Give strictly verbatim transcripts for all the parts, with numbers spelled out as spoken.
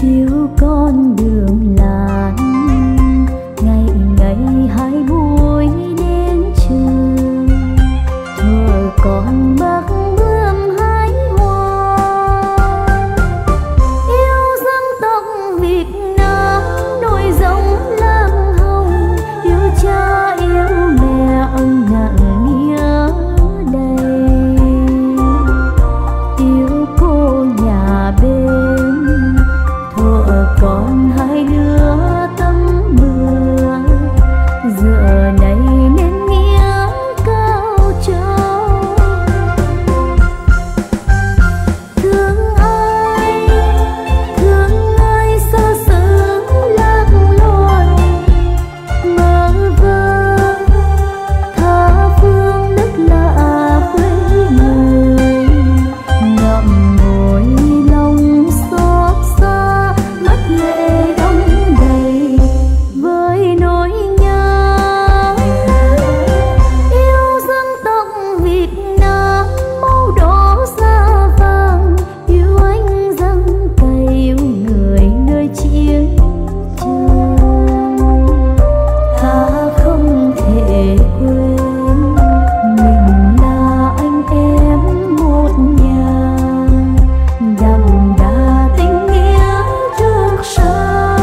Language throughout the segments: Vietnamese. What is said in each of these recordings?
yêu con đường làng, ngày ngày hai buổi đến trường, thuở con bắc bướm hái hoa. Yêu dân tộc Việt Nam nổi giống lang hồng, yêu cha yêu mẹ ân nặng nghĩa đầy, yêu cô nhà bên thuở còn hai đứa tâm mưa, giờ này nên nghĩa cao trao. Thương ai thương ai xa xứ lạc loài, mơ vơ tha phương đất lạ quê người, ngậm ngùi lòng xót xa mắt lệ đong đầy với nỗi nhớ. Yêu dân tộc Việt Nam màu đỏ da vàng, yêu anh dân cày yêu người nơi chiến trường, ta không thể quên mình là anh em một nhà, đậm đà tình nghĩa trước sau.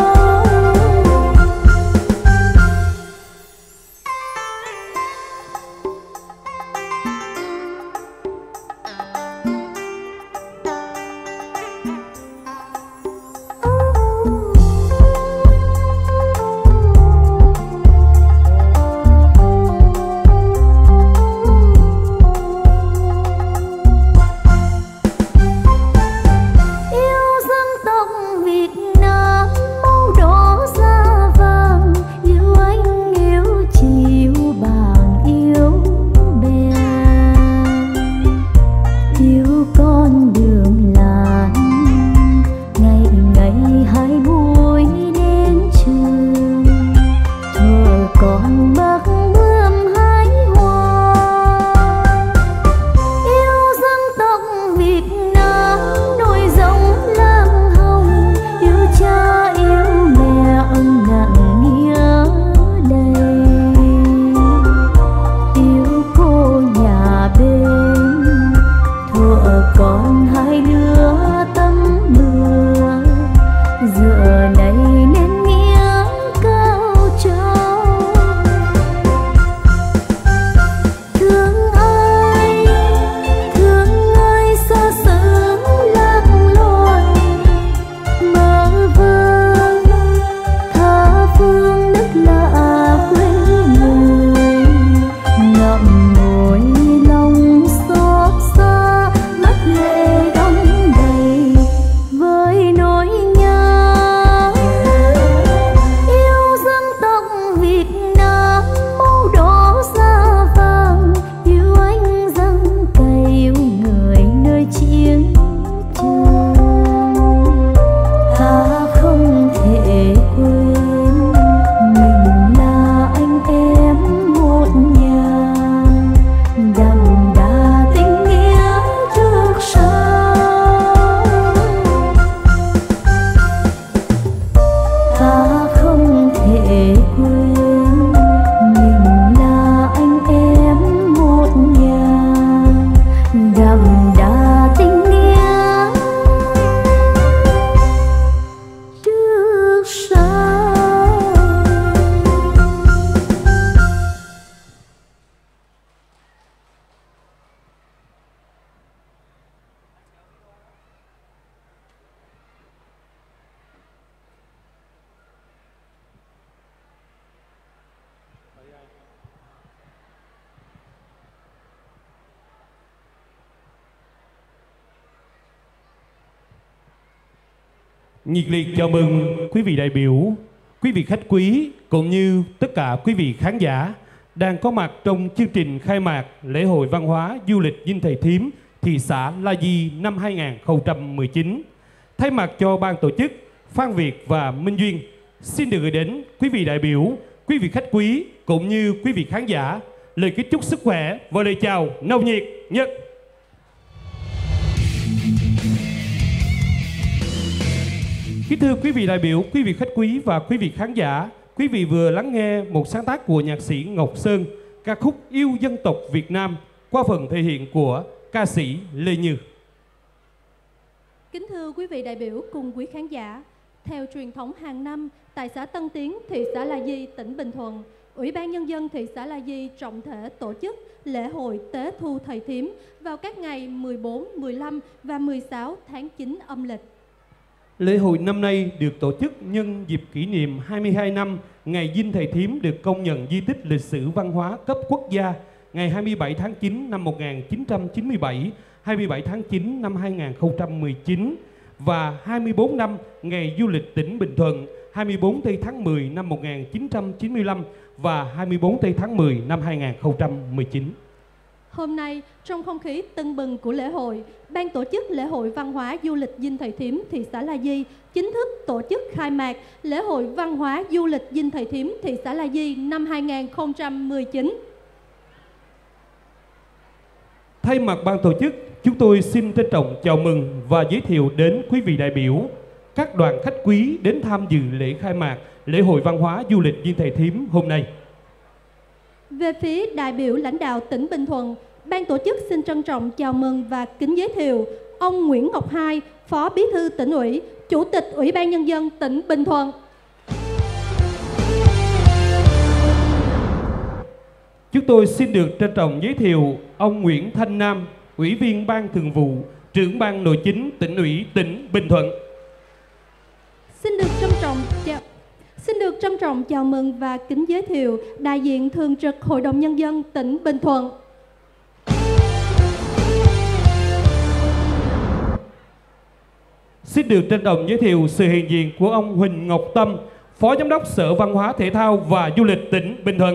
Yêu dân tộc Việt Nam màu đỏ da vàng, yêu anh yêu chị yêu bạn yêu bè, yêu con đường làng, ngày ngày hai buổi đến trường, thuở còn bắc bướm hái hoa. Yêu dân tộc Việt Nam nổi giống lang hồng, yêu cha yêu mẹ ân nặng nghĩa đầy, yêu cô nhà bên thuở còn hai đứa tâm mưa, giờ này nên nghĩa cao trao. Thương ai thương ai xa xứ lạc loài, mơ vơ tha phương đất lạ quê người, ngậm ngùi lòng xót xa mắt lệ đong đầy với nỗi nhớ. Yêu dân tộc Việt Nam màu đỏ da vàng, yêu anh dân cày yêu người nơi chiến trường, ta không thể quên mình là anh em một nhà, đậm đà tình nghĩa trước sau. Ta không thể quên mình là anh em một nhà, đậm đà tình nghĩa trước sau. Nhiệt liệt chào mừng quý vị đại biểu, quý vị khách quý cũng như tất cả quý vị khán giả đang có mặt trong chương trình khai mạc lễ hội văn hóa du lịch Dinh Thầy Thím thị xã La Di năm hai không một chín. Thay mặt cho ban tổ chức Phan Việt và Minh Duyên, xin được gửi đến quý vị đại biểu, quý vị khách quý cũng như quý vị khán giả lời kính chúc sức khỏe và lời chào nồng nhiệt nhất. Kính thưa quý vị đại biểu, quý vị khách quý và quý vị khán giả, quý vị vừa lắng nghe một sáng tác của nhạc sĩ Ngọc Sơn, ca khúc Yêu Dân Tộc Việt Nam qua phần thể hiện của ca sĩ Lê Như. Kính thưa quý vị đại biểu cùng quý khán giả, theo truyền thống hàng năm, tại xã Tân Tiến, thị xã La Di, tỉnh Bình Thuận, Ủy ban Nhân dân thị xã La Di trọng thể tổ chức lễ hội Tế Thu Thầy Thiếm vào các ngày mười bốn, mười lăm và mười sáu tháng chín âm lịch. Lễ hội năm nay được tổ chức nhân dịp kỷ niệm hai mươi hai năm ngày Dinh Thầy Thiếm được công nhận di tích lịch sử văn hóa cấp quốc gia ngày hai mươi bảy tháng chín năm một nghìn chín trăm chín mươi bảy, hai mươi bảy tháng chín năm hai nghìn không trăm mười chín và hai mươi bốn năm ngày du lịch tỉnh Bình Thuận hai mươi bốn tây tháng mười năm một nghìn chín trăm chín mươi lăm và hai mươi bốn tây tháng mười năm hai nghìn không trăm mười chín. Hôm nay, trong không khí tưng bừng của lễ hội, Ban tổ chức lễ hội văn hóa du lịch Dinh Thầy Thiếm thị xã La Di chính thức tổ chức khai mạc lễ hội văn hóa du lịch Dinh Thầy Thiếm thị xã La Di năm hai nghìn không trăm mười chín. Thay mặt ban tổ chức, chúng tôi xin trân trọng chào mừng và giới thiệu đến quý vị đại biểu, các đoàn khách quý đến tham dự lễ khai mạc lễ hội văn hóa du lịch Dinh Thầy Thiếm hôm nay. Về phía đại biểu lãnh đạo tỉnh Bình Thuận, ban tổ chức xin trân trọng chào mừng và kính giới thiệu ông Nguyễn Ngọc Hai, Phó Bí thư Tỉnh ủy, Chủ tịch Ủy ban Nhân dân tỉnh Bình Thuận. Chúng tôi xin được trân trọng giới thiệu ông Nguyễn Thanh Nam, Ủy viên Ban Thường vụ, Trưởng Ban Nội chính Tỉnh ủy tỉnh Bình Thuận. Xin được trân trọng chào Xin được trân trọng chào mừng và kính giới thiệu đại diện Thường trực Hội đồng Nhân dân tỉnh Bình Thuận. Xin được trân trọng giới thiệu sự hiện diện của ông Huỳnh Ngọc Tâm, Phó Giám đốc Sở Văn hóa Thể thao và Du lịch tỉnh Bình Thuận.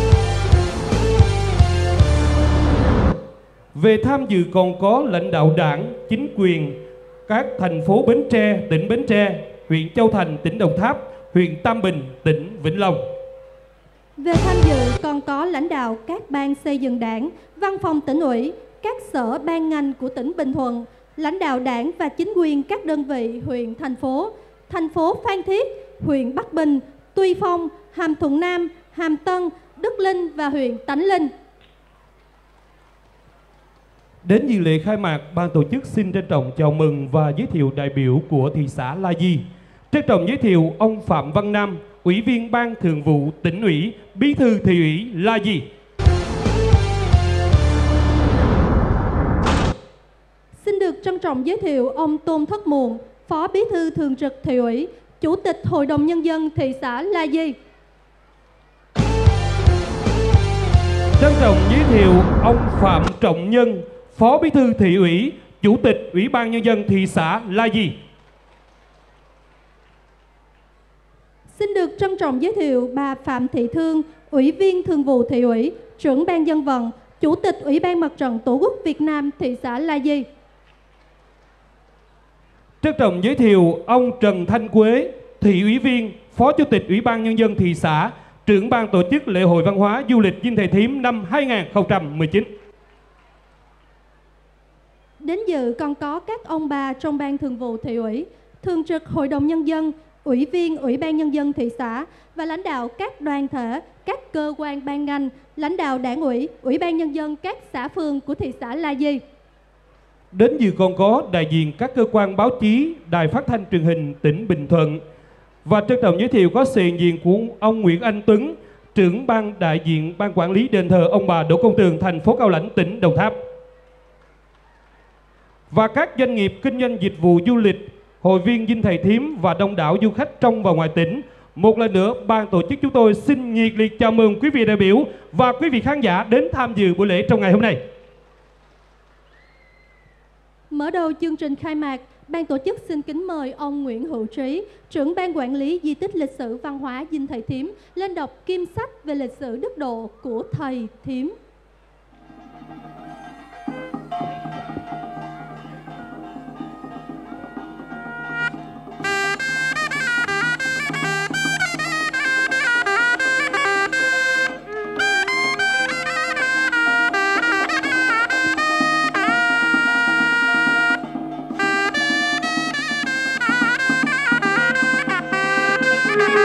Về tham dự còn có lãnh đạo đảng, chính quyền, các thành phố Bến Tre, tỉnh Bến Tre, huyện Châu Thành, tỉnh Đồng Tháp, huyện Tam Bình, tỉnh Vĩnh Long. Về tham dự còn có lãnh đạo các ban xây dựng đảng, văn phòng tỉnh ủy, các sở ban ngành của tỉnh Bình Thuận, lãnh đạo đảng và chính quyền các đơn vị huyện, thành phố, thành phố Phan Thiết, huyện Bắc Bình, Tuy Phong, Hàm Thuận Nam, Hàm Tân, Đức Linh và huyện Tánh Linh. Đến dự lễ khai mạc, ban tổ chức xin trân trọng chào mừng và giới thiệu đại biểu của thị xã La Di. Trân trọng giới thiệu ông Phạm Văn Nam, Ủy viên Ban Thường vụ Tỉnh ủy, Bí thư Thị ủy La Di. Xin được trân trọng giới thiệu ông Tôn Thất Muộn, Phó Bí thư Thường trực Thị ủy, Chủ tịch Hội đồng Nhân dân thị xã La Di. Trân trọng giới thiệu ông Phạm Trọng Nhân, Phó Bí thư Thị ủy, Chủ tịch Ủy ban Nhân dân thị xã La Di. Xin được trân trọng giới thiệu bà Phạm Thị Thương, Ủy viên Thường vụ Thị ủy, Trưởng ban Dân vận, Chủ tịch Ủy ban Mặt trận Tổ quốc Việt Nam thị xã La Di. Trân trọng giới thiệu ông Trần Thanh Quế, Thị ủy viên, Phó Chủ tịch Ủy ban Nhân dân thị xã, Trưởng ban tổ chức lễ hội văn hóa du lịch Dinh Thầy Thiếm năm hai nghìn không trăm mười chín. Đến dự còn có các ông bà trong Ban Thường vụ Thị ủy, Thường trực Hội đồng Nhân dân, Ủy viên Ủy ban Nhân dân thị xã và lãnh đạo các đoàn thể, các cơ quan ban ngành, lãnh đạo đảng ủy, Ủy ban Nhân dân các xã phường của thị xã La Di. Đến dự còn có đại diện các cơ quan báo chí, đài phát thanh truyền hình tỉnh Bình Thuận. Và trân trọng giới thiệu có sự hiện diện của ông Nguyễn Anh Tuấn, trưởng ban đại diện Ban quản lý đền thờ ông bà Đỗ Công Tường, thành phố Cao Lãnh, tỉnh Đồng Tháp. Và các doanh nghiệp kinh doanh dịch vụ du lịch, hội viên Dinh Thầy Thiếm và đông đảo du khách trong và ngoài tỉnh. Một lần nữa, ban tổ chức chúng tôi xin nhiệt liệt chào mừng quý vị đại biểu và quý vị khán giả đến tham dự buổi lễ trong ngày hôm nay. Mở đầu chương trình khai mạc, ban tổ chức xin kính mời ông Nguyễn Hữu Trí, trưởng ban quản lý di tích lịch sử văn hóa Dinh Thầy Thiếm lên đọc kim sách về lịch sử đức độ của Thầy Thiếm.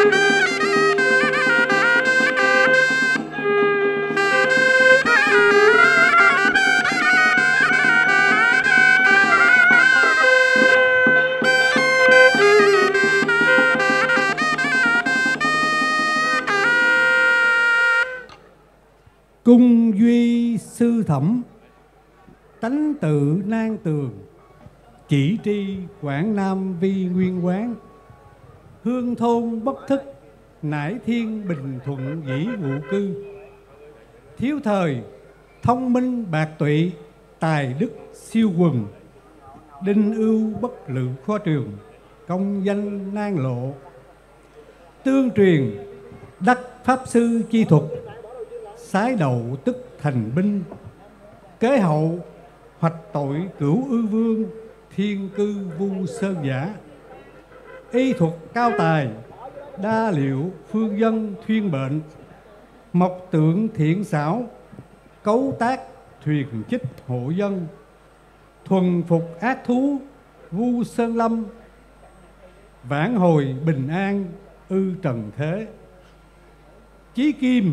Cung duy sư thẩm, tánh tự nan tường, chỉ tri Quảng Nam vi nguyên quán. Hương thôn bất thức, nải thiên bình thuận dĩ ngụ cư. Thiếu thời, thông minh bạc tụy, tài đức siêu quần. Đinh ưu bất lự kho trường, công danh nan lộ. Tương truyền, đắc pháp sư chi thuật, sái đầu tức thành binh. Kế hậu hoạch tội cửu ư vương, thiên cư vu sơn giả. Y thuật cao tài, đa liệu phương dân thuyên bệnh. Mộc tượng thiện xảo, cấu tác thuyền chích hộ dân. Thuần phục ác thú, vu sơn lâm. Vãn hồi bình an, ư trần thế. Chí kim,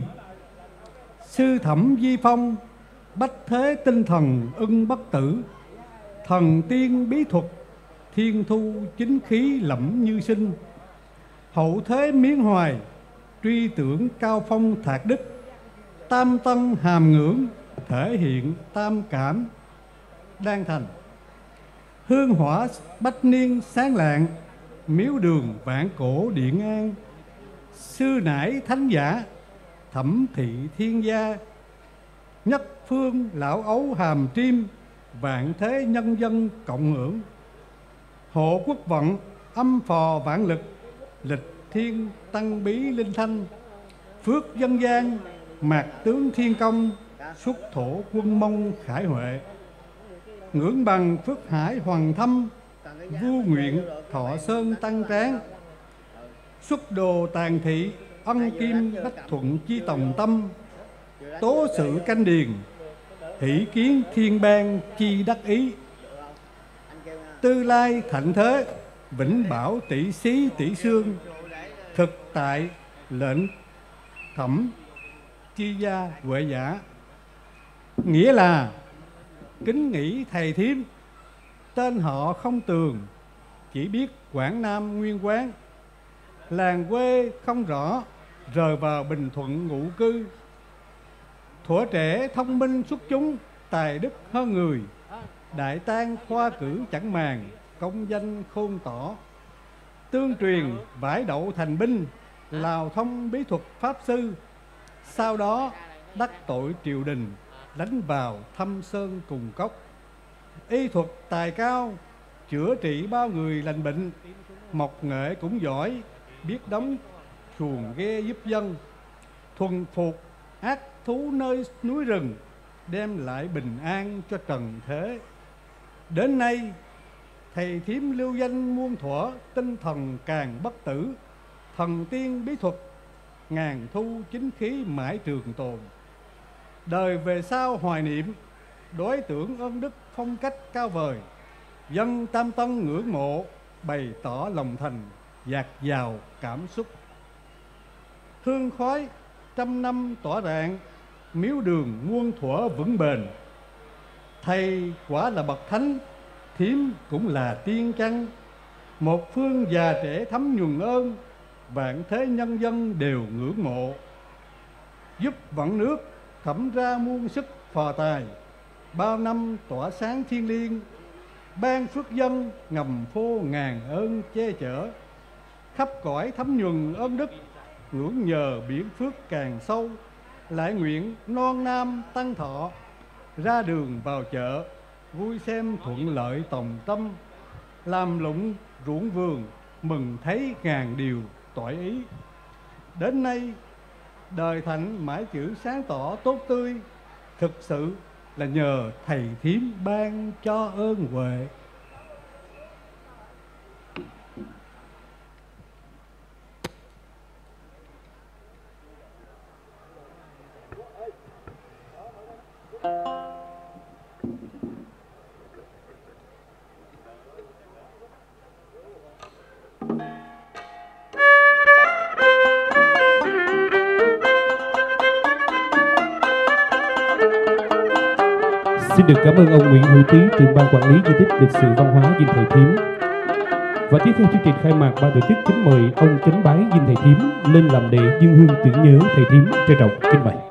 sư thẩm di phong, bách thế tinh thần ưng bất tử. Thần tiên bí thuật, thiên thu chính khí lẫm như sinh. Hậu thế miến hoài, truy tưởng cao phong thạc đức. Tam tân hàm ngưỡng, thể hiện tam cảm. Đan thành, hương hỏa bách niên sáng lạng, miếu đường vạn cổ điện an. Sư nải thánh giả, thẩm thị thiên gia. Nhất phương lão ấu hàm triêm, vạn thế nhân dân cộng hưởng. Hộ quốc vận, âm phò vạn lực, lịch thiên tăng bí linh thanh. Phước dân gian, mạc tướng thiên công, xuất thổ quân Mông khải huệ. Ngưỡng bằng phước hải hoàng thâm, vu nguyện thọ sơn tăng tráng. Xuất đồ tàn thị, ân kim bách thuận chi tòng tâm. Tố sự canh điền, hỷ kiến thiên bang chi đắc ý. Tư lai thạnh thế, vĩnh bảo tỷ xí tỷ xương. Thực tại lệnh thẩm chi gia huệ giả. Nghĩa là kính nghĩ thầy thiếm, tên họ không tường, chỉ biết Quảng Nam nguyên quán. Làng quê không rõ, rời vào Bình Thuận ngụ cư. Thuở trẻ thông minh xuất chúng, tài đức hơn người. Đại tang khoa cử chẳng màng, công danh khôn tỏ. Tương truyền vải đậu thành binh, lào thông bí thuật pháp sư. Sau đó đắc tội triều đình, đánh vào thâm sơn cùng cốc. Y thuật tài cao, chữa trị bao người lành bệnh. Mộc nghệ cũng giỏi, biết đóng xuồng ghe giúp dân. Thuần phục ác thú nơi núi rừng, đem lại bình an cho trần thế. Đến nay thầy thiếm lưu danh muôn thuở, tinh thần càng bất tử. Thần tiên bí thuật, ngàn thu chính khí mãi trường tồn. Đời về sau hoài niệm, đối tưởng ơn đức phong cách cao vời. Dân tam tân ngưỡng mộ, bày tỏ lòng thành, dạt dào cảm xúc. Hương khói trăm năm tỏa rạng, miếu đường muôn thuở vững bền. Thầy quả là bậc thánh, thiếm cũng là tiên chăng. Một phương già trẻ thấm nhuần ơn, vạn thế nhân dân đều ngưỡng mộ. Giúp vận nước thẩm ra muôn sức phò tài, bao năm tỏa sáng thiên liêng. Ban phước dân ngầm phô ngàn ơn che chở, khắp cõi thấm nhuần ơn đức, ngưỡng nhờ biển phước càng sâu. Lại nguyện non nam tăng thọ, ra đường vào chợ, vui xem thuận lợi tòng tâm. Làm lụng ruộng vườn, mừng thấy ngàn điều toại ý. Đến nay đời Thạnh mãi chữ sáng tỏ tốt tươi, thực sự là nhờ thầy thiếm ban cho ơn huệ. Xin được cảm ơn ông Nguyễn Hữu Tý, trưởng ban quản lý di tích lịch sử văn hóa Dinh Thầy Thím. Và tiếp theo chương trình khai mạc, ban tổ chức kính mời ông chánh bái Dinh Thầy Thím lên làm lễ dân hương tưởng nhớ Thầy Thím, trân trọng kính mời.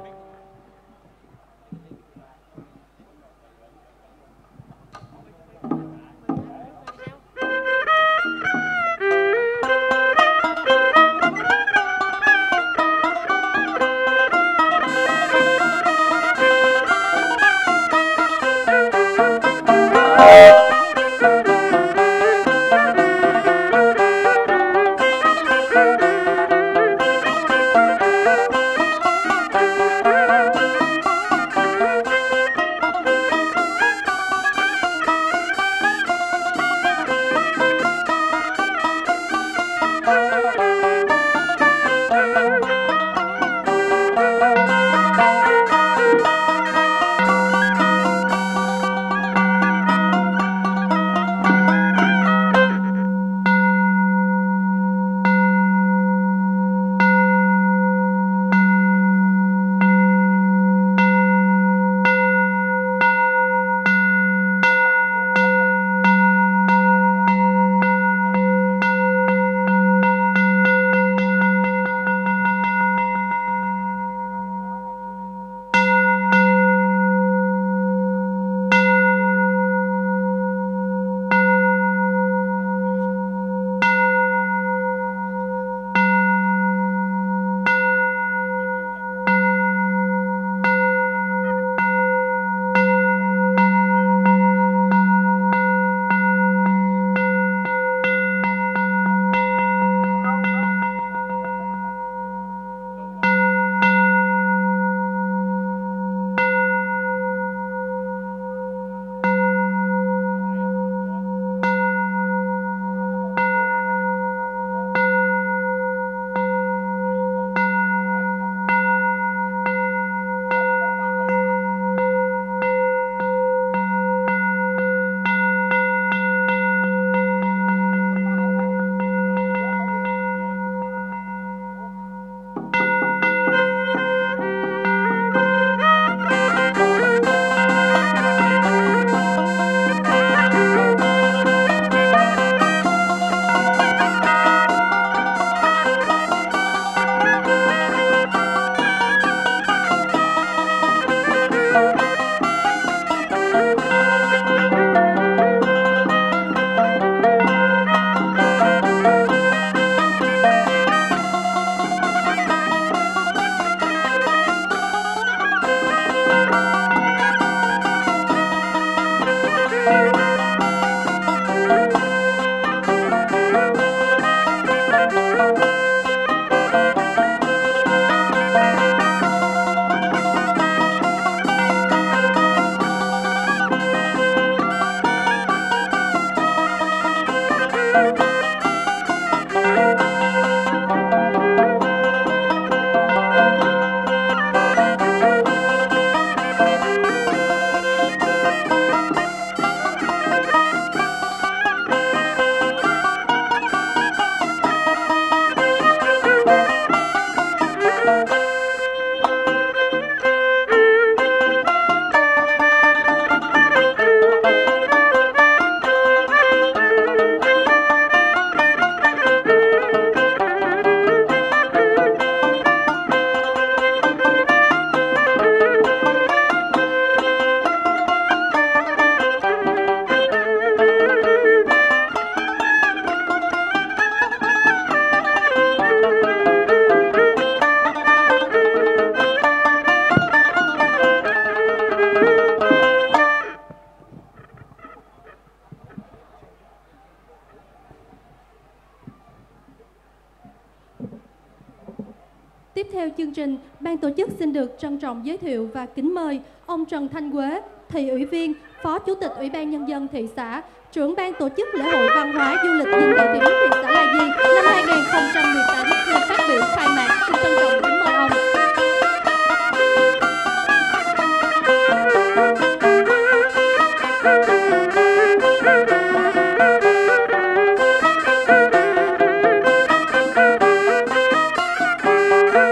Tiếp theo chương trình, ban tổ chức xin được trân trọng giới thiệu và kính mời ông Trần Thanh Quế, Thị ủy viên, Phó Chủ tịch Ủy ban Nhân dân thị xã, trưởng ban tổ chức lễ hội văn hóa du lịch Dinh Thầy Thím thị xã La Ghi năm hai nghìn không trăm mười tám lên phát biểu khai mạc. Xin trân trọng kính mời ông.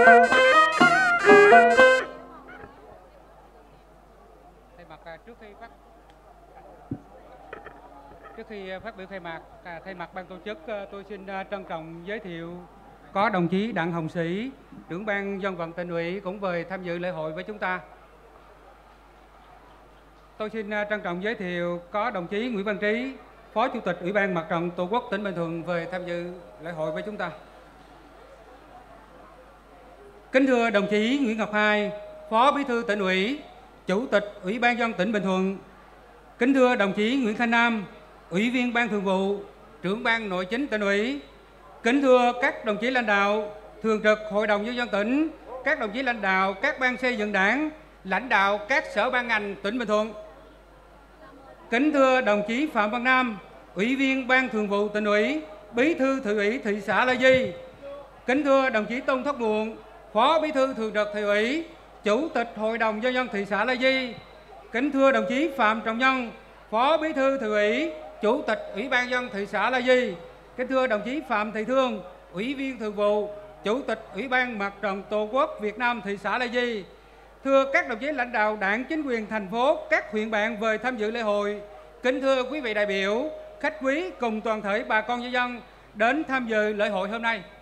Trước khi bắt phát biểu khai mạc, à, thay mặt ban tổ chức tôi xin trân trọng giới thiệu có đồng chí Đặng Hồng Sĩ, trưởng ban dân vận tỉnh ủy cũng về tham dự lễ hội với chúng ta. Tôi xin trân trọng giới thiệu có đồng chí Nguyễn Văn Trí, Phó Chủ tịch Ủy ban Mặt trận Tổ quốc tỉnh Bình Thuận về tham dự lễ hội với chúng ta. Kính thưa đồng chí Nguyễn Ngọc Hai, Phó Bí thư tỉnh ủy, Chủ tịch Ủy ban nhân dân tỉnh Bình Thuận. Kính thưa đồng chí Nguyễn Khanh Nam, Ủy viên Ban Thường vụ, Trưởng ban Nội chính tỉnh ủy. Kính thưa các đồng chí lãnh đạo, Thường trực Hội đồng Nhân dân tỉnh, các đồng chí lãnh đạo các ban xây dựng đảng, lãnh đạo các sở ban ngành tỉnh Bình Thuận. Kính thưa đồng chí Phạm Văn Nam, Ủy viên Ban Thường vụ tỉnh ủy, Bí thư Thị ủy thị xã La Di. Kính thưa đồng chí Tôn Thất Muộn, Phó Bí thư Thường trực Thị ủy, Chủ tịch Hội đồng Nhân dân thị xã La Di. Kính thưa đồng chí Phạm Trọng Nhân, Phó Bí thư Thị ủy, Chủ tịch Ủy ban nhân dân thị xã La Di. Kính thưa đồng chí Phạm Thị Thương, Ủy viên Thường vụ, Chủ tịch Ủy ban Mặt trận Tổ quốc Việt Nam thị xã La Di. Thưa các đồng chí lãnh đạo Đảng, chính quyền thành phố, các huyện bạn về tham dự lễ hội. Kính thưa quý vị đại biểu, khách quý cùng toàn thể bà con nhân dân đến tham dự lễ hội hôm nay.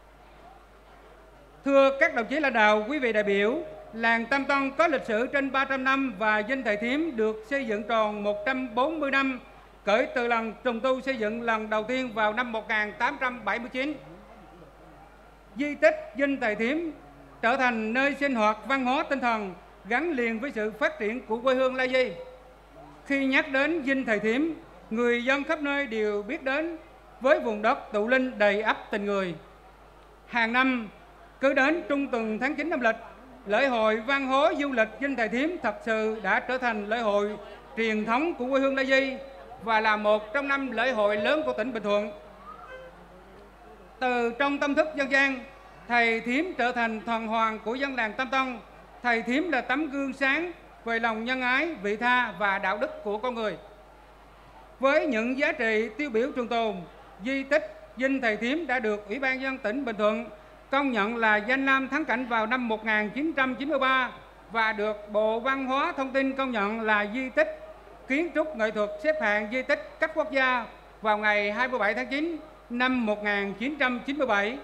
Thưa các đồng chí lãnh đạo, quý vị đại biểu, làng Tam Tân có lịch sử trên ba trăm năm và Dinh Thầy Thím được xây dựng tròn một trăm bốn mươi năm kể từ lần trùng tu xây dựng lần đầu tiên vào năm một nghìn tám trăm bảy mươi chín. Di tích Dinh Thầy Thím trở thành nơi sinh hoạt văn hóa tinh thần gắn liền với sự phát triển của quê hương La Di. Khi nhắc đến Dinh Thầy Thím, người dân khắp nơi đều biết đến với vùng đất tụ linh đầy ắp tình người. Hàng năm, cứ đến trung tuần tháng chín âm lịch, lễ hội văn hóa du lịch Dinh Thầy Thím thật sự đã trở thành lễ hội truyền thống của quê hương La Di và là một trong năm lễ hội lớn của tỉnh Bình Thuận. Từ trong tâm thức dân gian, Thầy Thím trở thành thần hoàng của dân làng Tam Tân. Thầy Thím là tấm gương sáng về lòng nhân ái, vị tha và đạo đức của con người. Với những giá trị tiêu biểu trường tồn, di tích Dinh Thầy Thím đã được Ủy ban nhân dân tỉnh Bình Thuận công nhận là danh lam thắng cảnh vào năm một nghìn chín trăm chín mươi ba và được Bộ Văn hóa Thông tin công nhận là di tích kiến trúc nghệ thuật xếp hạng di tích cấp quốc gia vào ngày hai mươi bảy tháng chín năm một nghìn chín trăm chín mươi bảy.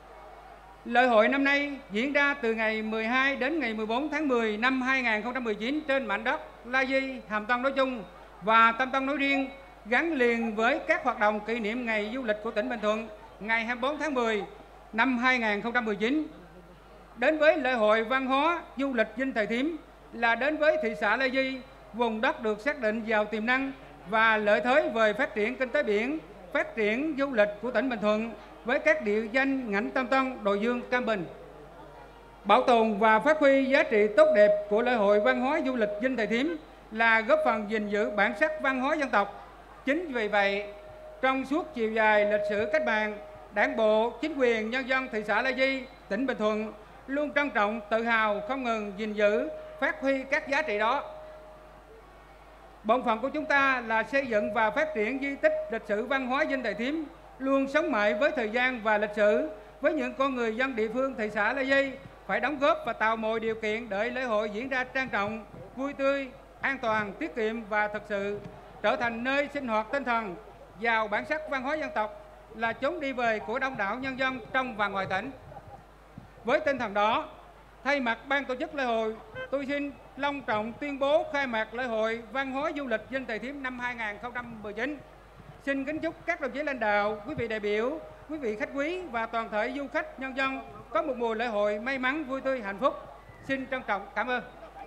Lễ hội năm nay diễn ra từ ngày mười hai đến ngày mười bốn tháng mười năm hai nghìn không trăm mười chín trên mảnh đất La Di, Hàm Tân nói chung và Tam Tân nói riêng, gắn liền với các hoạt động kỷ niệm ngày du lịch của tỉnh Bình Thuận ngày hai mươi bốn tháng mười năm hai nghìn không trăm mười chín. Đến với lễ hội văn hóa du lịch Dinh Thầy Thím là đến với thị xã La Di, vùng đất được xác định giàu tiềm năng và lợi thế về phát triển kinh tế biển, phát triển du lịch của tỉnh Bình Thuận với các địa danh Ngảnh Tam Tân, Đồi Dương, Cam Bình. Bảo tồn và phát huy giá trị tốt đẹp của lễ hội văn hóa du lịch Dinh Thầy Thím là góp phần gìn giữ bản sắc văn hóa dân tộc. Chính vì vậy, trong suốt chiều dài lịch sử cách mạng, Đảng bộ, chính quyền, nhân dân thị xã La Di, tỉnh Bình Thuận luôn trân trọng, tự hào, không ngừng gìn giữ, phát huy các giá trị đó. Bổn phận của chúng ta là xây dựng và phát triển di tích lịch sử văn hóa Dinh Thầy Thím luôn sống mãi với thời gian và lịch sử, với những con người dân địa phương thị xã La Di phải đóng góp và tạo mọi điều kiện để lễ hội diễn ra trang trọng, vui tươi, an toàn, tiết kiệm và thực sự trở thành nơi sinh hoạt tinh thần giàu bản sắc văn hóa dân tộc, là chốn đi về của đông đảo nhân dân trong và ngoài tỉnh. Với tinh thần đó, thay mặt ban tổ chức lễ hội, tôi xin long trọng tuyên bố khai mạc lễ hội văn hóa du lịch Dinh Thầy Thím năm hai nghìn không trăm mười chín. Xin kính chúc các đồng chí lãnh đạo, quý vị đại biểu, quý vị khách quý và toàn thể du khách nhân dân có một mùa lễ hội may mắn, vui tươi, hạnh phúc. Xin trân trọng cảm ơn.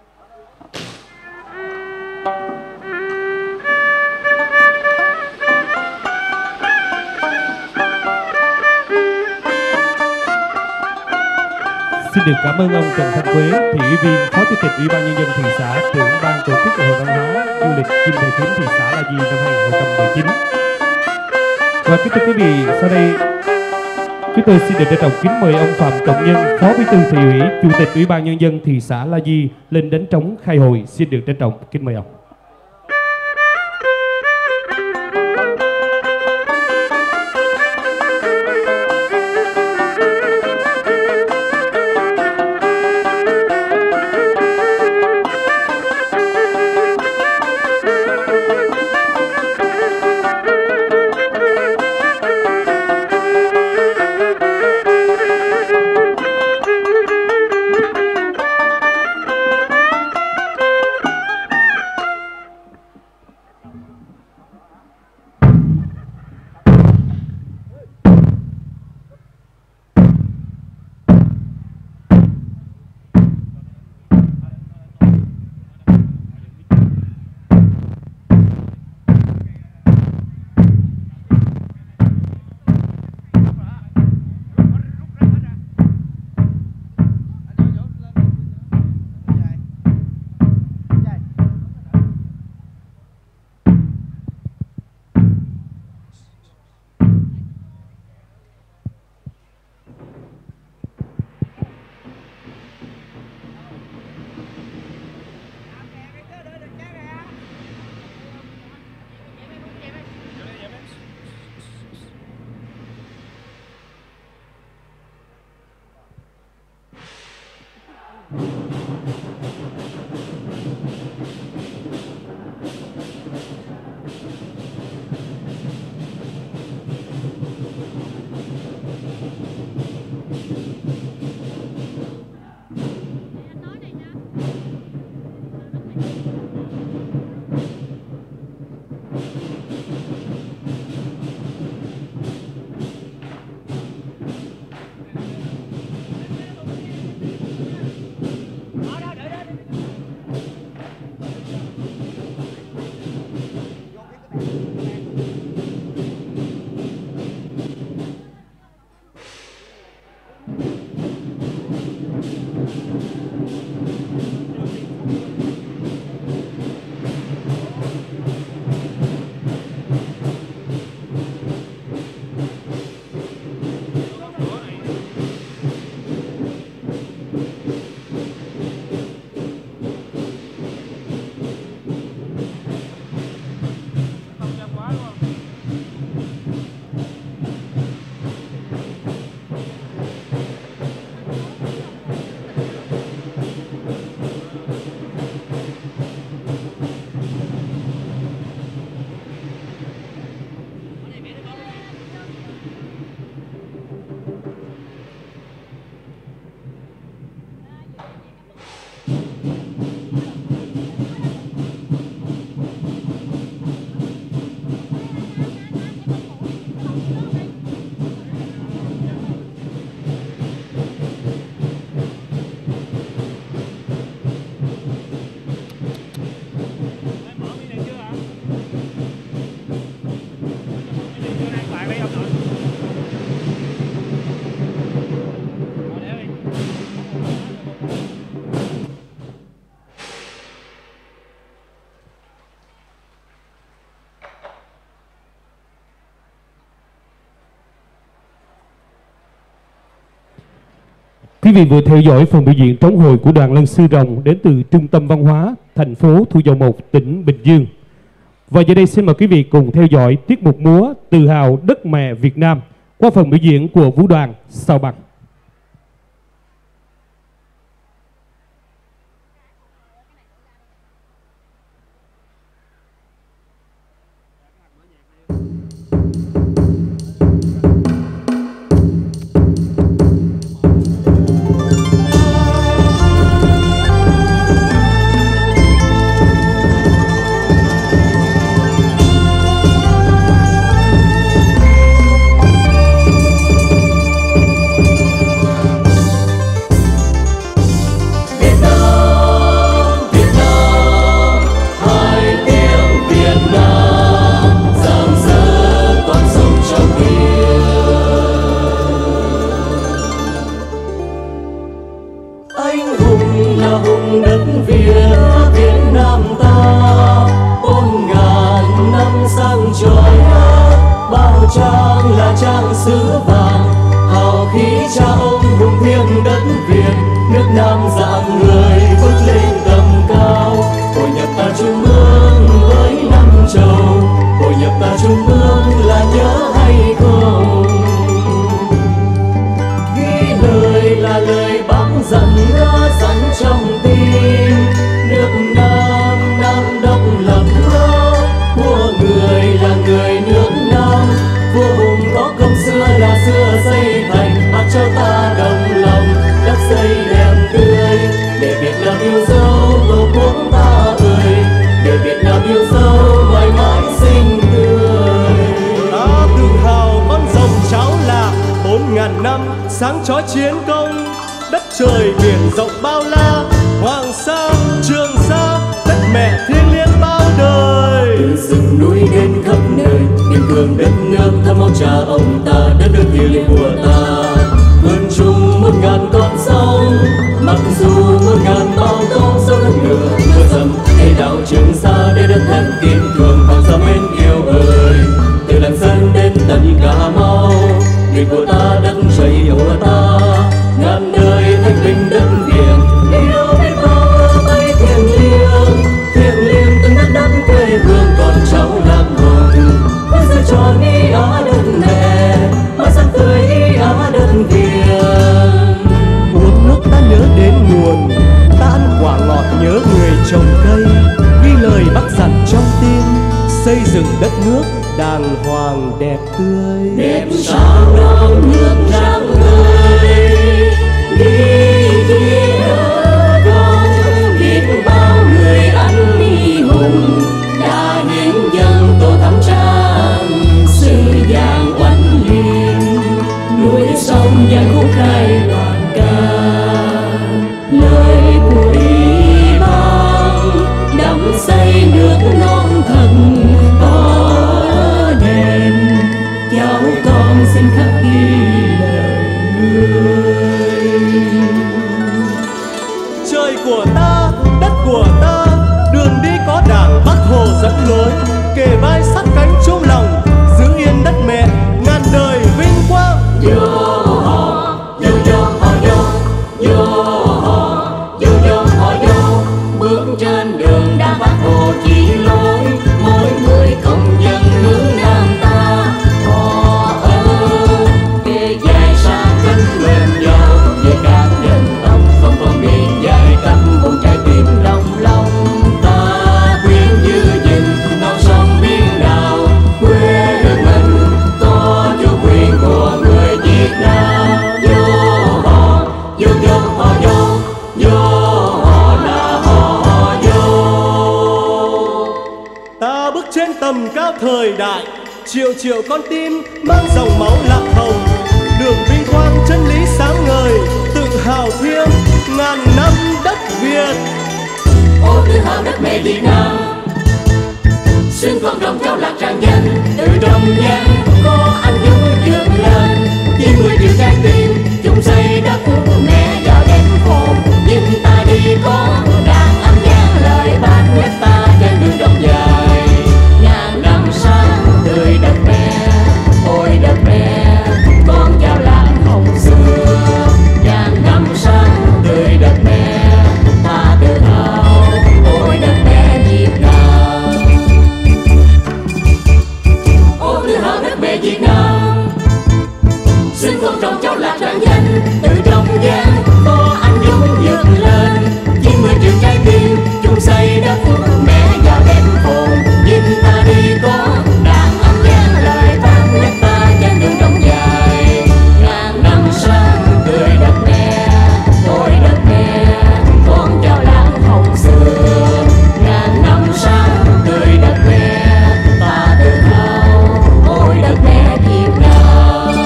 Xin được cảm ơn ông Trần Thanh Quế, thị ủy viên, phó chủ tịch Ủy ban nhân dân thị xã, trưởng ban tổ chức lễ hội văn hóa du lịch Dinh Thầy Thím thị xã La Di năm hai nghìn không trăm mười chín. Và kính thưa quý vị, sau đây chúng tôi xin được trân trọng kính mời ông Phạm Trọng Nhân, phó bí thư thị ủy, chủ tịch Ủy ban nhân dân thị xã La Di lên đánh trống khai hội. Xin được trân trọng kính mời ông. Quý vị vừa theo dõi phần biểu diễn trống hồi của đoàn Lân Sư Rồng đến từ Trung tâm Văn hóa thành phố Thủ Dầu Một, tỉnh Bình Dương. Và giờ đây xin mời quý vị cùng theo dõi tiết mục múa Tự hào đất mẹ Việt Nam qua phần biểu diễn của vũ đoàn Sao Bằng. Sáng chói chiến công, đất trời biển rộng bao la, Hoàng Sa, Trường Sa, đất mẹ thiêng liêng bao đời. Từ rừng núi đến khắp nơi, biên cương đất nước thơm máu cha ông ta, đất nước thiêng liêng của ta. Vươn chung một ngàn con sông, mặc dù một ngàn bao tố sâu đất lửa mưa dầm, hay đảo Trường Sa để đất thép kiên cường Hoàng Sa mến yêu ơi. Từ Lạng Sơn đến tận Cà Mau, người của ta đất trời yêu ta, ngàn đời thanh bình đất Việt. Yêu biết bao ơ ấy thiêng liêng, thiêng liêng từng đất đất quê hương con cháu làm hồn. Ôi giờ tròn ý á đất mẹ, mà sáng tươi ý á đất Việt. Uống nước ta nhớ đến nguồn, đất nước đàng hoàng đẹp tươi. Đẹp sao non nước rạng ngời đi chia con, biết bao người anh hùng đã hiến dâng tô thắm trang sự vàng oanh liệt, núi sông và khúc khai đoàn ca lời của ý bao đắm say nước non thần có đèn, cháu con xin khắc ghi lời người. Trời của ta, đất của ta, đường đi có Đảng Bác Hồ dẫn lối, kề vai sát cánh chung lòng giữ yên đất mẹ ngàn đời vinh quang. Vô họ, vô vô họ vô, vô họ, vô vô họ vô, bước trên đường đã Bác Hồ chỉ lối, mỗi người công dân nước Nam ta họ ơn kề vai sát cánh bên nhau, về các dân tộc không còn biên giới cắm một trái tim đồng lòng ta quyến giữ gìn non sông biển đảo quê mình có chủ quyền của người Việt Nam. Vô họ, vô vô họ vô, vô họ là họ vô. Ta bước trên tầm cao thời đại, triệu triệu con tim mang dòng máu lạc hồng, đường vinh quang chân lý sáng ngời, tự hào thiêng ngàn năm đất Việt. Ô tự hào đất mẹ Việt Nam, xuyên con rồng trao lạc tràn danh, từ trong gian có anh dũng vươn lên, chỉ mười triệu trái tim chung xây đất mẹ vào đêm khôn, nhưng ta đi có đàn âm gian lời bác nước ta trên đường rộng dài, ngàn năm sáng tươi đất mẹ, ôi đất mẹ con chào lạc hồng xưa, ngàn năm sáng tươi đất mẹ ta tự hào, ôi đất mẹ Việt Nam. Ô tự hào đất mẹ Việt Nam, xuyên con rồng cháu lạc rạng danh, từ trong gian có anh dũng vươn lên, chỉ mười triệu trái tim chung xây đất mẹ vào đêm khôn, nhưng ta đi có đàn âm gian lời bác nước ta trên đường rộng dài, ngàn năm sáng tươi đất mẹ, ôi đất mẹ con chào lạc hồng xưa, ngàn năm sáng tươi đất mẹ ta tự hào, ôi đất mẹ Việt Nam.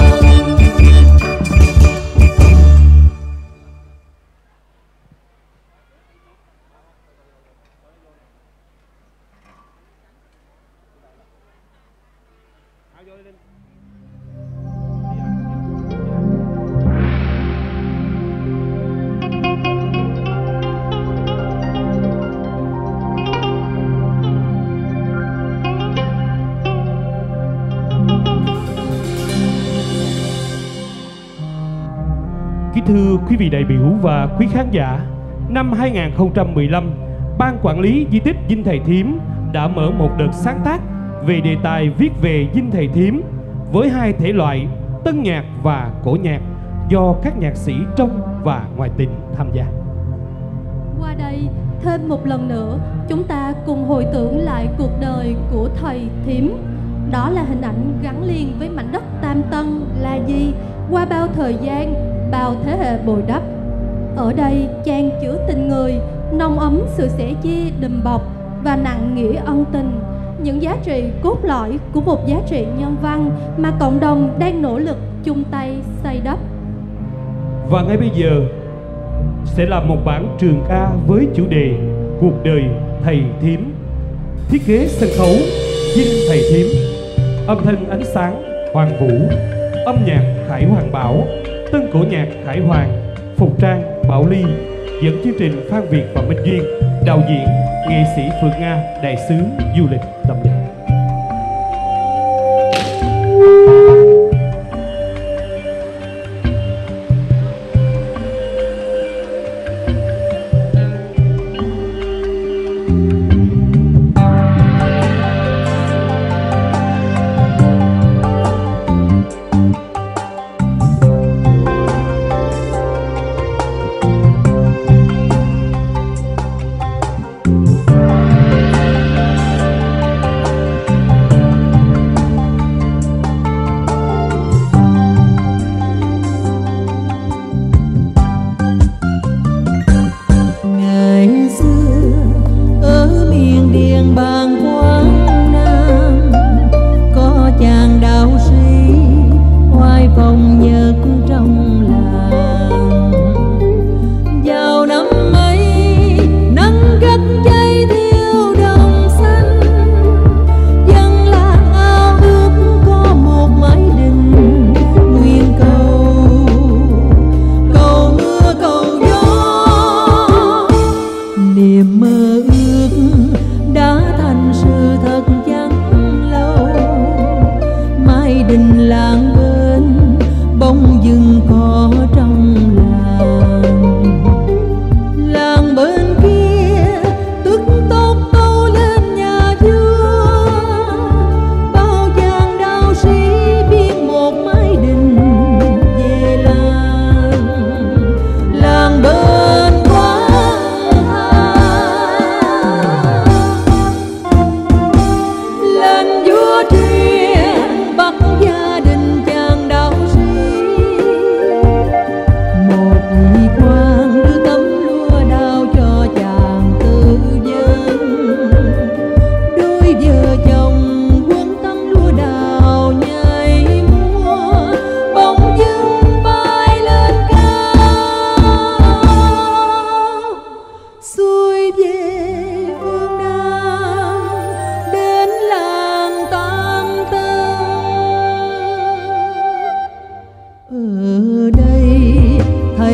Kính thưa quý vị đại biểu và quý khán giả, năm hai nghìn không trăm mười lăm, Ban Quản lý Di tích Dinh Thầy Thiếm đã mở một đợt sáng tác về đề tài viết về Dinh Thầy Thiếm với hai thể loại tân nhạc và cổ nhạc do các nhạc sĩ trong và ngoài tỉnh tham gia. Qua đây, thêm một lần nữa, chúng ta cùng hồi tưởng lại cuộc đời của thầy Thiếm. Đó là hình ảnh gắn liền với mảnh đất Tam Tân, La Di qua bao thời gian, bao thế hệ bồi đắp. Ở đây chan chứa tình người, nồng ấm sự sẻ chia đùm bọc và nặng nghĩa ân tình, những giá trị cốt lõi của một giá trị nhân văn mà cộng đồng đang nỗ lực chung tay xây đắp. Và ngay bây giờ sẽ là một bản trường ca với chủ đề Cuộc đời thầy Thiếm. Thiết kế sân khấu Dinh Thầy Thiếm, âm thanh ánh sáng Hoàng Vũ, âm nhạc Khải Hoàng Bảo, tân cổ nhạc Khải Hoàng, phục trang Bảo Ly, dẫn chương trình Phan Việt và Minh Duyên, đạo diễn nghệ sĩ Phượng Nga, đại sứ du lịch Tâm Linh.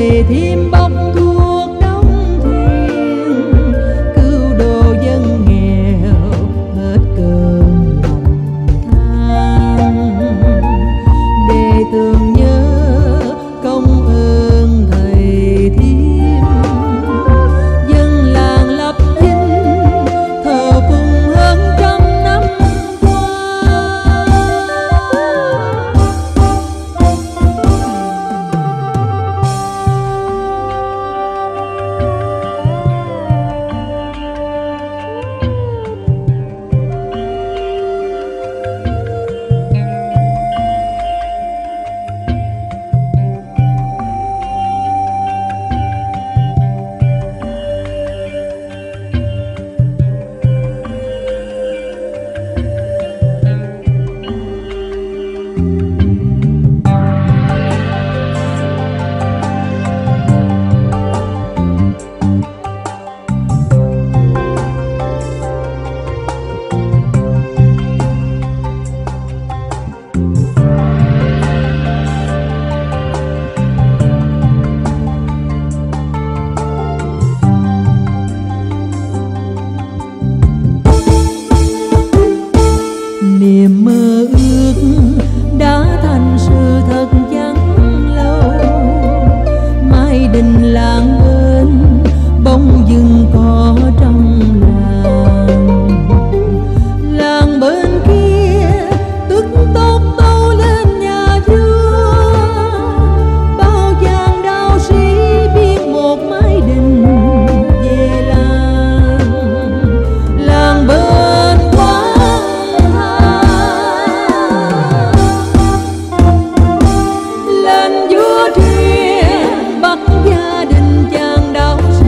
thầy thêm bốc thuốc đóng thuyền, cứu độ dân nghèo hết cơn lòng than, để tưởng nhớ công ơn thầy thêm, dân làng lập dinh thờ phụng hơn trăm năm qua. Niềm mơ ước đã thành sự thật chẳng lâu, mai đình làng bên bóng dưng có trong làng, làng bên kia tức tốc tâu lên nhà vua, bao chàng đạo sĩ biết một mái đình về làng, làng bên quá lên vua thuyền bắt gia đình chàng đạo sĩ,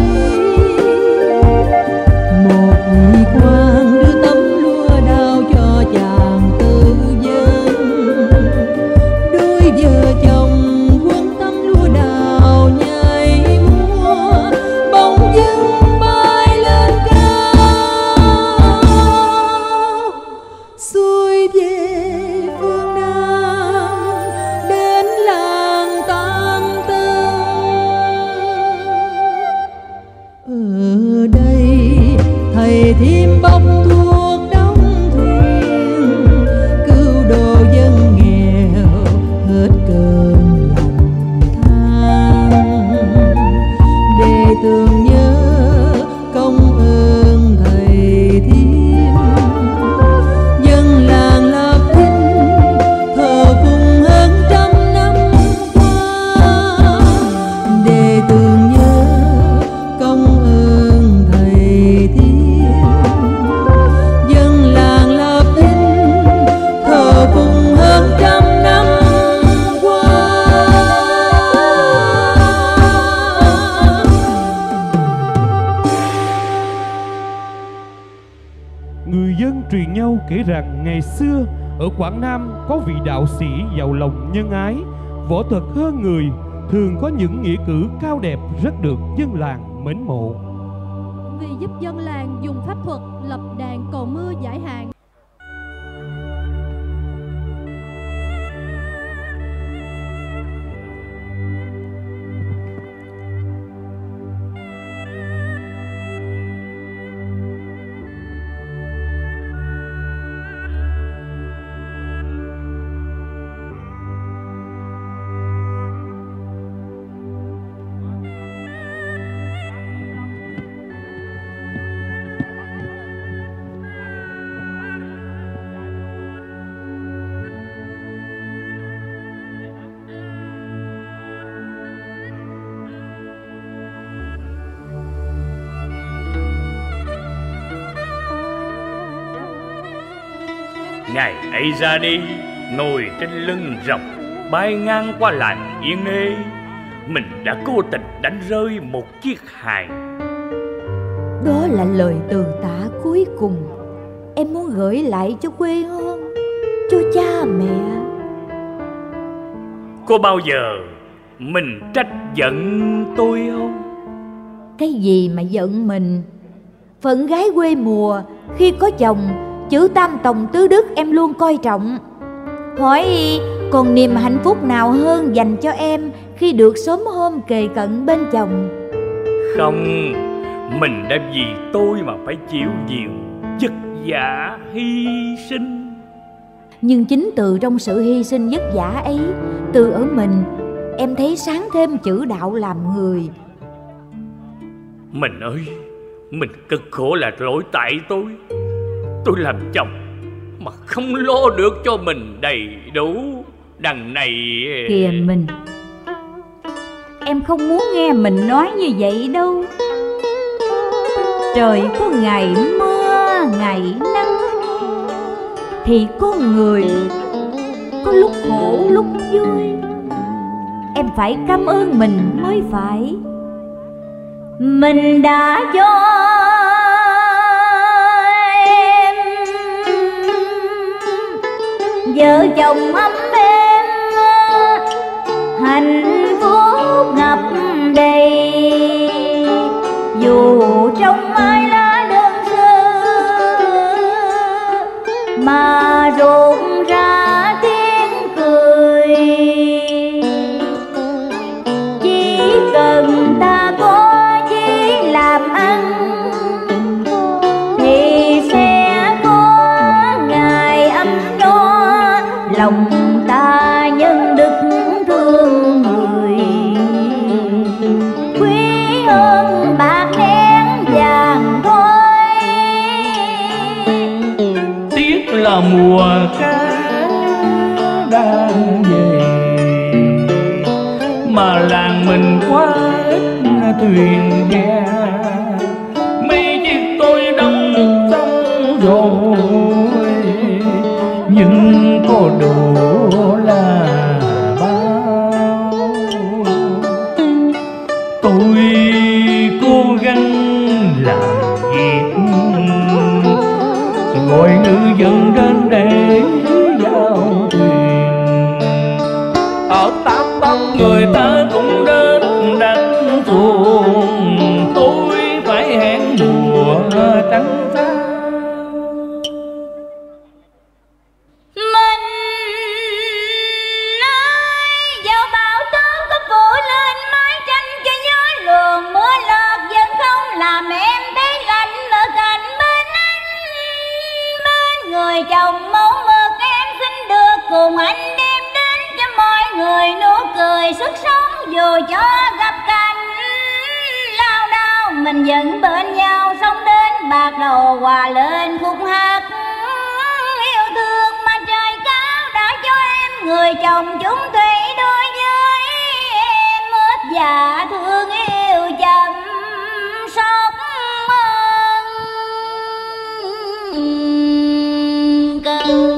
một vị quan đưa tấm lúa đào cho chàng tư dân, đôi vợ chồng quấn tấm lúa đào nhảy múa, bỗng dưng bay lên cao, xuôi về phương Nam đến làng Tam Tân. Ở đây thầy thêm bốc thuốc đóng thuyền, cứu độ dân nghèo hết cơn lòng than, để tưởng nhớ công ơn thầy thêm, dân làng lập dinh thờ phụng hơn trăm năm qua, để tưởng nhớ công ơn thầy thêm, dân làng lập dinh thờ phụng hơn trăm năm qua. Người dân truyền nhau kể rằng ngày xưa ở Quảng Nam có vị đạo sĩ giàu lòng nhân ái, võ thuật hơn người, thường có những nghĩa cử cao đẹp rất được dân làng mến mộ. Vì giúp dân làng dùng pháp thuật lập đàn cầu mưa giải hạn. Ngày ấy ra đi, ngồi trên lưng rồng, bay ngang qua làng Yên Ê, mình đã cố tình đánh rơi một chiếc hài. Đó là lời từ tả cuối cùng em muốn gửi lại cho quê hương, cho cha mẹ. Có bao giờ mình trách giận tôi không? Cái gì mà giận mình? Phận gái quê mùa khi có chồng, chữ tam tòng tứ đức em luôn coi trọng. Hỏi còn niềm hạnh phúc nào hơn dành cho em khi được sớm hôm kề cận bên chồng. Không, mình đã vì tôi mà phải chịu nhiều vất vả hy sinh. Nhưng chính từ trong sự hy sinh vất vả ấy, từ ở mình em thấy sáng thêm chữ đạo làm người. Mình ơi, mình cực khổ là lỗi tại tôi. Tôi làm chồng mà không lo được cho mình đầy đủ. Đằng này... Kìa mình, em không muốn nghe mình nói như vậy đâu. Trời có ngày mưa, ngày nắng, thì con người có lúc khổ, lúc vui. Em phải cảm ơn mình mới phải. Mình đã cho em vợ chồng ấm êm, hạnh phúc ngập đầy. Dù trong mái lá đơn sơ mà rộn ra tiếng cười, chỉ cần ta có chí làm ăn thì sẽ có ngày ấm no. Lòng ta nhân đức thương người, quý hơn bạc nén vàng thôi. Tiếc là mùa cá đang về, mà làng mình quá ít thuyền ghe. Mấy chiếc tôi đông xong rồi, nhưng có đủ là bao. Tôi cố gắng làm việc, gọi ngư dân đến để giao thuyền. Ở Tám Bắc người ta cũng đến đánh xuồng, tôi phải hẹn mùa trắng sao. Mình ơi, dạo bão tố có phủ lên mái tranh cho gió luồn mưa lọt, vẫn không làm em thấy lạnh ở cạnh bên anh. Bên người chồng mẫu mực em xin được cùng anh đem đến cho mọi người nụ cười sức sống. Dù cho gặp cảnh lao đao, mình vẫn bên nhau sống đến bạc đầu hòa lên khúc hát. Yêu thương mà trời cao đã cho em người chồng chung thủy, đôi với em ướt dạ thương yêu chăm sóc cần.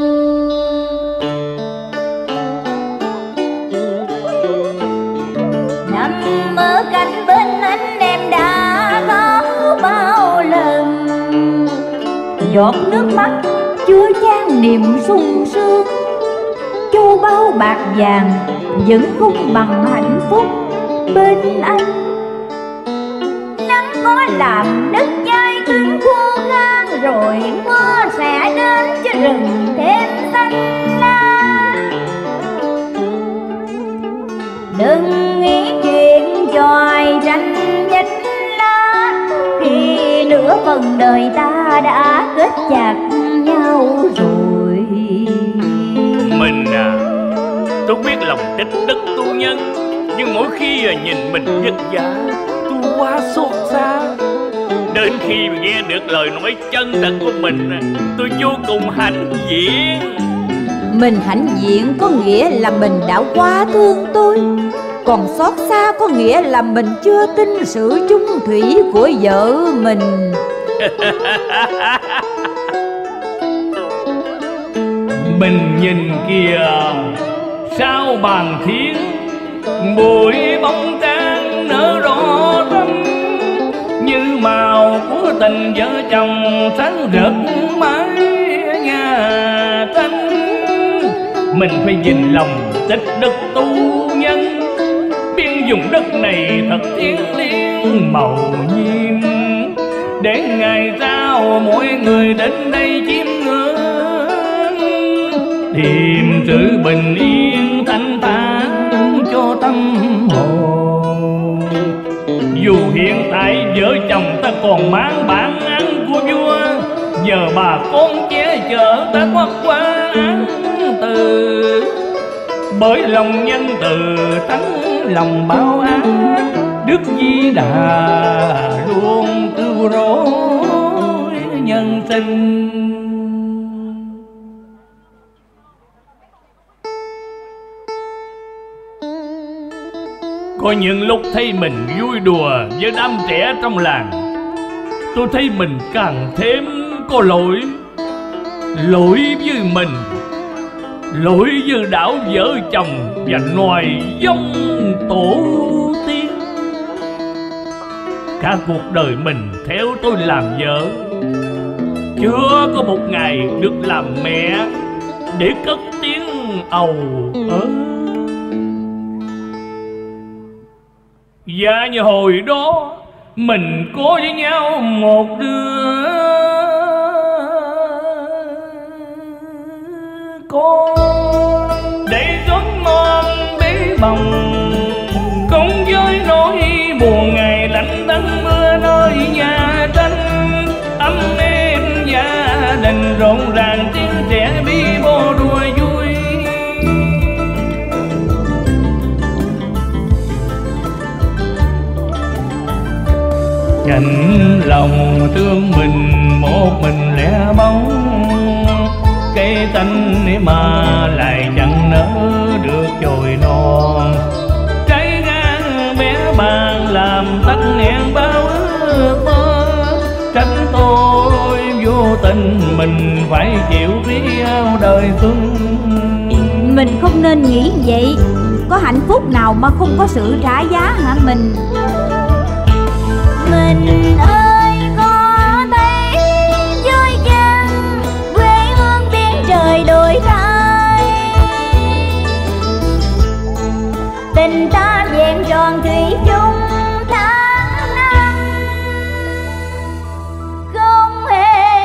Nằm ở cạnh bên anh em đã khóc bao lần, giọt nước mắt chứa chan niềm sung sướng. Châu báu bạc vàng vẫn không bằng hạnh phúc bên anh. Nắng có làm đất dai cứng khô khan, rồi mưa sẽ đến cho rừng thêm xanh lá. Đừng nghĩ chuyện chòi tranh nhánh lá, khi nửa phần đời ta đã kết chặt nhau rồi. Mình à, tôi biết lòng trách đất tu nhân, nhưng mỗi khi nhìn mình vất vả, tôi quá xót xa. Đến khi nghe được lời nói chân thật của mình, tôi vô cùng hãnh diện. Mình hãnh diện có nghĩa là mình đã quá thương tôi, còn xót xa có nghĩa là mình chưa tin sự chung thủy của vợ mình. Mình nhìn kìa, sao bàn thiên bụi bóng trắng nở rõ râm, như màu của tình vợ chồng sáng rực mái nhà tranh. Mình phải nhìn lòng tích đức tu nhân, biên vùng đất này thật thiêng liêng màu nhiệm, để ngày sau mỗi người đến đây chiêm ngưỡng, tìm sự bình yên thanh thản cho tâm hồn. Dù hiện tại vợ chồng ta còn mang bản án của vua, nhờ bà con che chở ta thoát qua án từ. Bởi lòng nhân từ thắng lòng báo ác, Đức Di Đà luôn cứu rỗi nhân sinh. Có những lúc thấy mình vui đùa với đám trẻ trong làng, tôi thấy mình càng thêm có lỗi. Lỗi với mình, lỗi với đảo vợ chồng và nòi giống tổ tiên. Cả cuộc đời mình theo tôi làm vợ, chưa có một ngày được làm mẹ để cất tiếng ầu ớ. Và như hồi đó mình có với nhau một đứa con, để giống non bế bồng, cùng với nỗi buồn ngày lạnh tanh mưa nơi nhà tranh. Ấm êm gia đình rộn ràng tiếng trẻ bi bô đùa vui. Chạnh lòng thương mình một mình lẻ bóng, cây tanh mà lại chẳng nỡ được chồi non. Trái ngang bé bàng làm tắt nghẹn bao ước mơ, trách tôi vô tình mình phải chịu riêu đời xuân. Mình không nên nghĩ vậy, có hạnh phúc nào mà không có sự trả giá hả mình? Mình ơi có thấy dưới chân quê hương biển trời đổi thay, tình ta vẹn tròn thủy chung tháng năm, không hề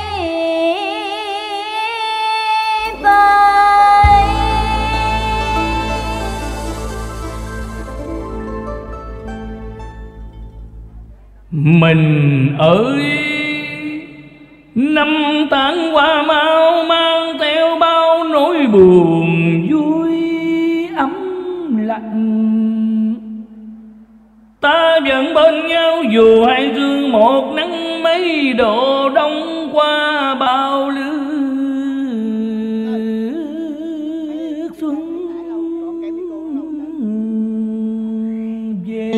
phai. Mình ơi năm tháng qua mau, mang theo bao nỗi buồn vui ấm lạnh. Ta vẫn bên nhau dù hai dương một nắng mấy độ đông qua bao lứa xuân về.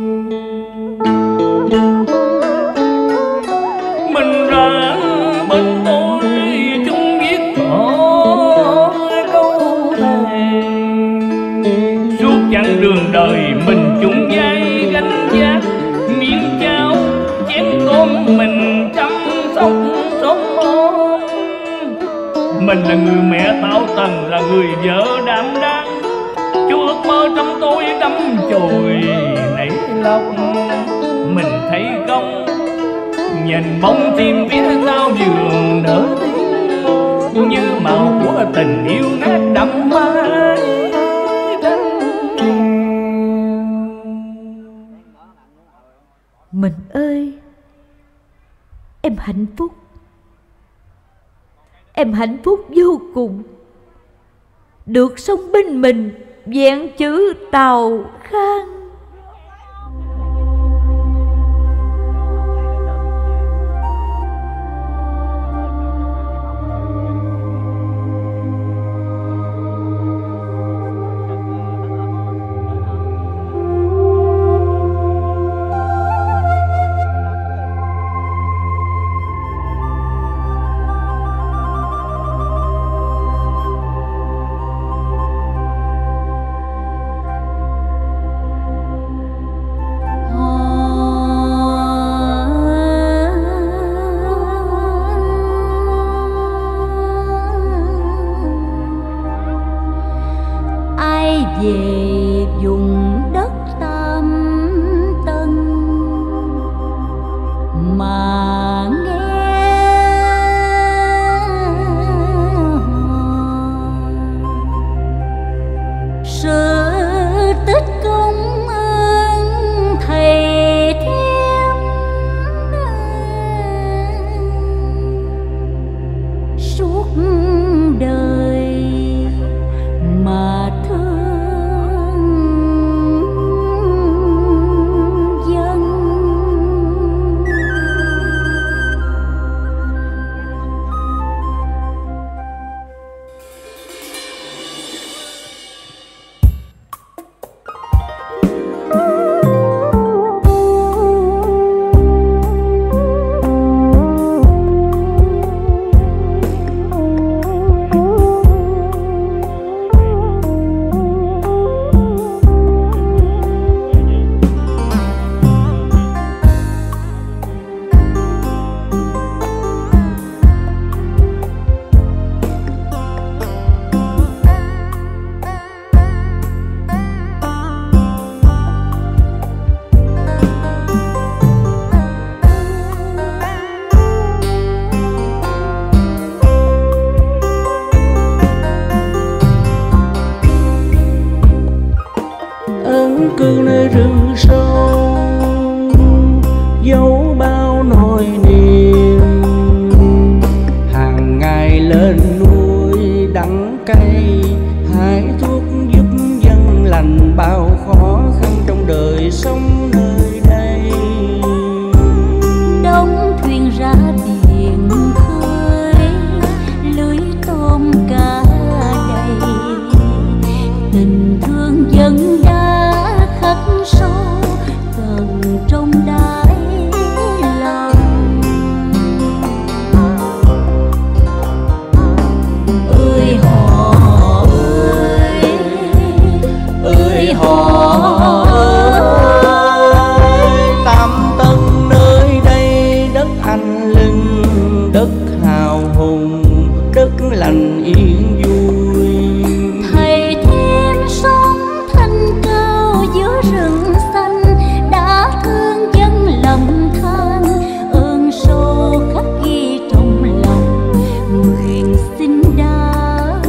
Mình ra bên tôi chung viết thỏ câu thề, suốt chặng đường đời mình chung vai gánh vác miếng cháo chén cơm mình chăm sóc sống ôm. Mình là người mẹ tạo tần, là người vợ đảm đang, chú ước mơ trong tôi đắm chồi nảy lọc. Mình thấy công nhìn bóng chim phía sau vườn nở tiếng, như màu của tình yêu nát đậm mãi. Mình ơi, em hạnh phúc, em hạnh phúc vô cùng, được sống bên mình vẹn chữ Tàu Khang. ẩn cư nơi rừng sâu giấu bao nỗi niềm, hàng ngày lên núi đắng cay hái thuốc giúp dân lành bao khó khăn trong đời sống nơi đây. Đóng thuyền ra biển khơi, lưới tôm cá đầy, tình thương dân đã khắc sâu tận trong đáy lòng. Ơi họ ơi, ơi họ ơi, Tam Tân nơi đây đất anh linh, đất hào hùng, đất lành yên vui. thầy thêm sống thanh cao giữa rừng xanh, đã thương dân lầm than ơn sâu khắc ghi trong lòng, nguyện xin đáp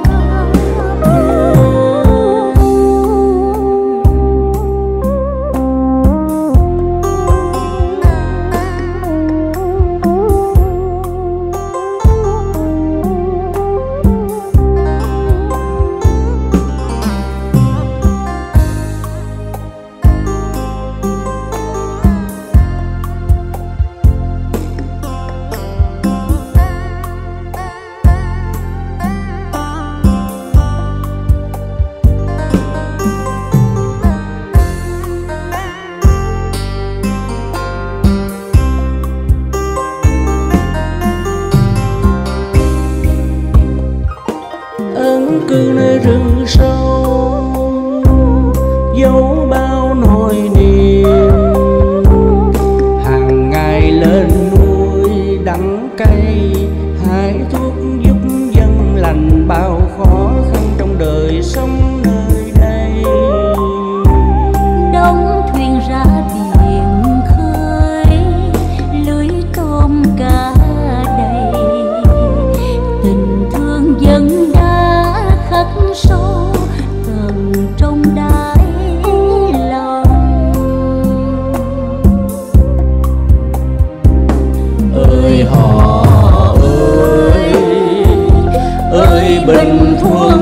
ẩn cư nơi rừng sâu giấu bao nỗi niềm, hàng ngày lên núi đắng cay hái thuốc giúp dân lành bao khó khăn trong đời sống nơi đây. đóng thuyền ra biển khơi, lưới tôm cá đầy, tình thương dân đã khắc sâu tận trong đáy lòng. Ơi họ ơi, ơi Bình Thuận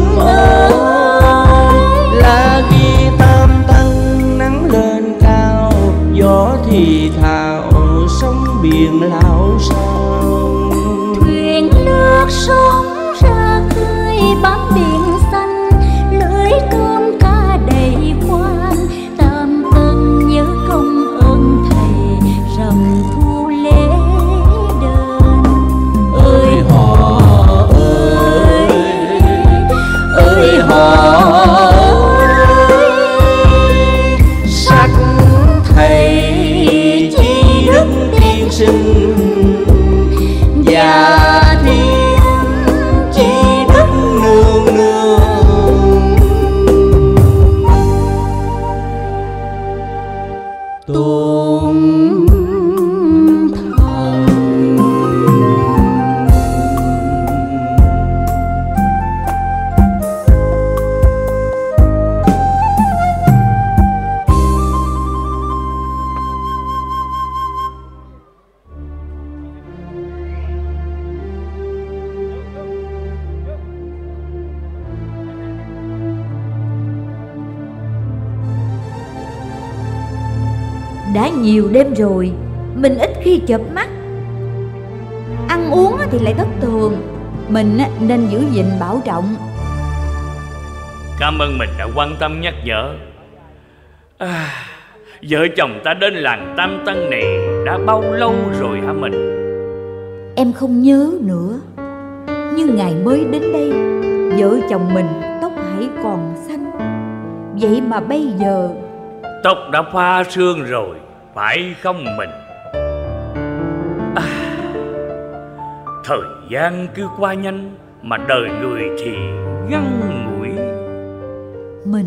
ơi, là khi Tam Tân nắng lên cao, gió thì thào sóng biển lao sao. Thuyền lướt sóng ra khơi bám biển xanh, lưới tôm cá đầy khoan, Tam Tân nhớ công ơn thầy rằm thu lễ đền. Ơi họ ơi, ơi họ ơi, sắc thầy chi đức tiên sinh và thiên chi đức nương nương. Tôn thần Đã nhiều đêm rồi, mình ít khi chợp mắt. Ăn uống thì lại thất thường, mình nên giữ gìn bảo trọng. Cảm ơn mình đã quan tâm nhắc nhở. À, vợ chồng ta đến làng Tam Tân này đã bao lâu rồi hả mình? Em không nhớ nữa, nhưng ngày mới đến đây, vợ chồng mình tóc hãy còn xanh. Vậy mà bây giờ Tóc đã pha sương rồi, phải không mình? À, thời gian cứ qua nhanh, mà đời người thì ngắn ngủi. mình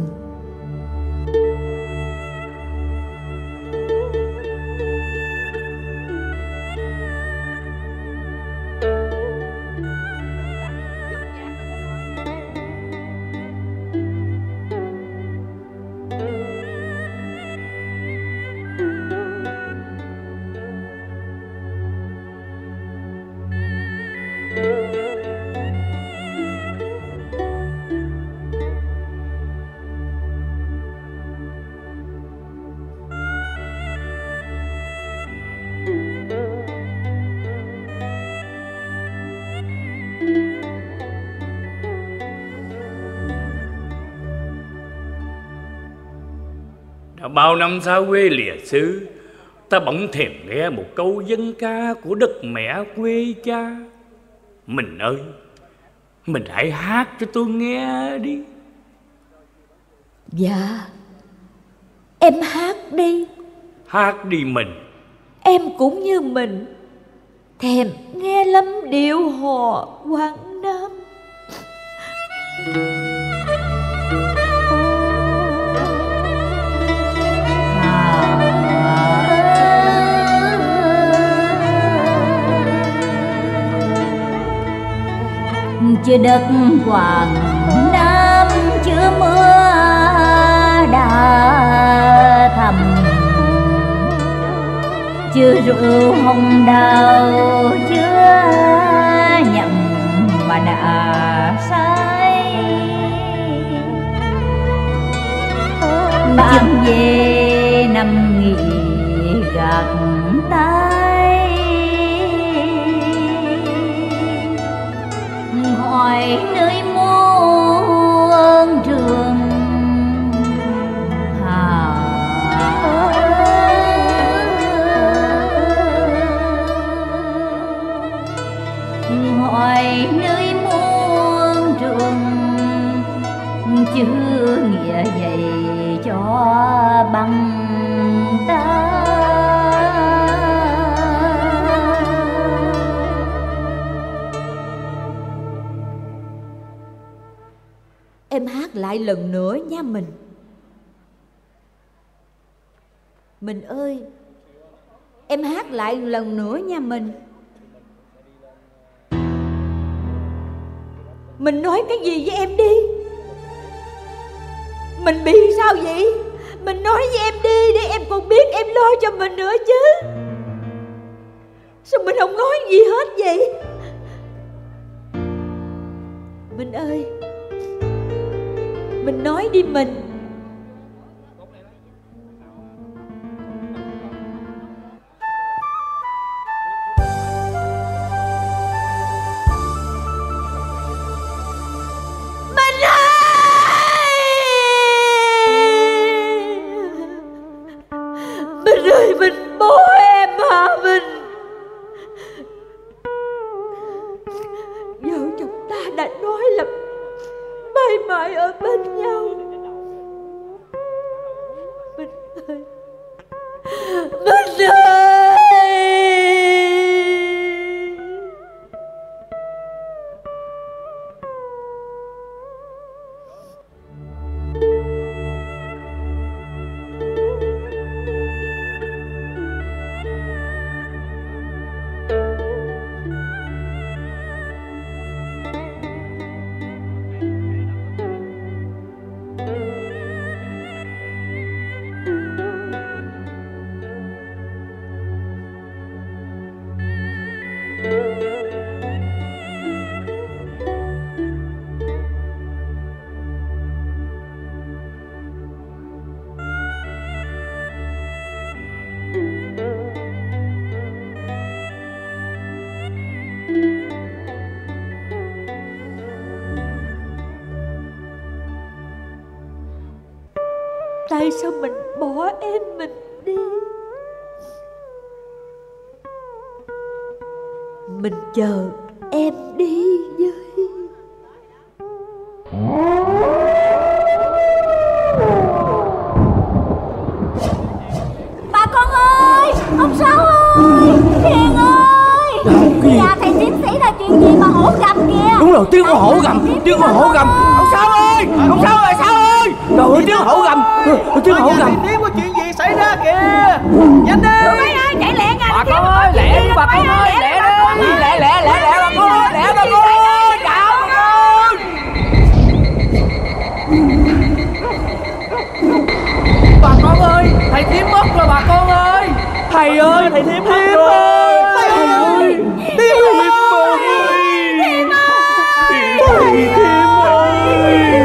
Đã bao năm xa quê lìa xứ, ta bỗng thèm nghe một câu dân ca của đất mẹ quê cha. Mình ơi, mình hãy hát cho tôi nghe đi. Dạ, em hát đi. Hát đi mình. Em cũng như mình, thèm nghe lắm điệu hò Quảng Nam. Chưa đất Quảng Nam chưa mưa đã thầm, chưa rượu hồng đào chưa nhậm mà đã say. Bạn về nằm nghỉ gạt tay, hỏi nơi muôn trường hà. Hỏi nơi muôn trường chưa nghĩa dạy cho bằng ta. Em hát lại lần nữa nha mình. Mình ơi, em hát lại lần nữa nha mình. Mình nói cái gì với em đi. Mình bị sao vậy? Mình nói với em đi để em còn biết em lo cho mình nữa chứ. Sao mình không nói gì hết vậy? Mình ơi, mình nói đi mình. Mình ơi! Mình ơi, mình bỏ em hả mình? Vợ chồng ta đã nói là mãi mãi ở bên nhau. Mình ơi, mình ơi! Tại sao mình bỏ em mình đi? Mình chờ em đi với. Bà con ơi, ông Sáu ơi, Hiền ơi. Nhà thầy tiến sĩ là chuyện gì mà hổ gầm kìa? Đúng rồi, tiếng con hổ gầm, tiếng con hổ gầm. Ông Sáu ơi, ông Sáu ơi, Sáu ơi. Trời ơi, tiếng hổ gầm, tiếng hổ gầm. Tiếng có chuyện gì xảy ra kìa? Nhanh đi. Tụi bay ơi, chạy lẹ nha. Bà con ơi, lẹ đi bà con ơi, lẹ đi. Lẹ lẹ lẹ lẹ bà con ơi, lẹ bà con ơi. Chào bà con. Bà con ơi, thầy Thiếm mất rồi bà con ơi. Thầy ơi, thầy Thiếm mất rồi. Thầy ơi, Thiếm ơi. Thiếm ơi. Thầy Thiếm ơi.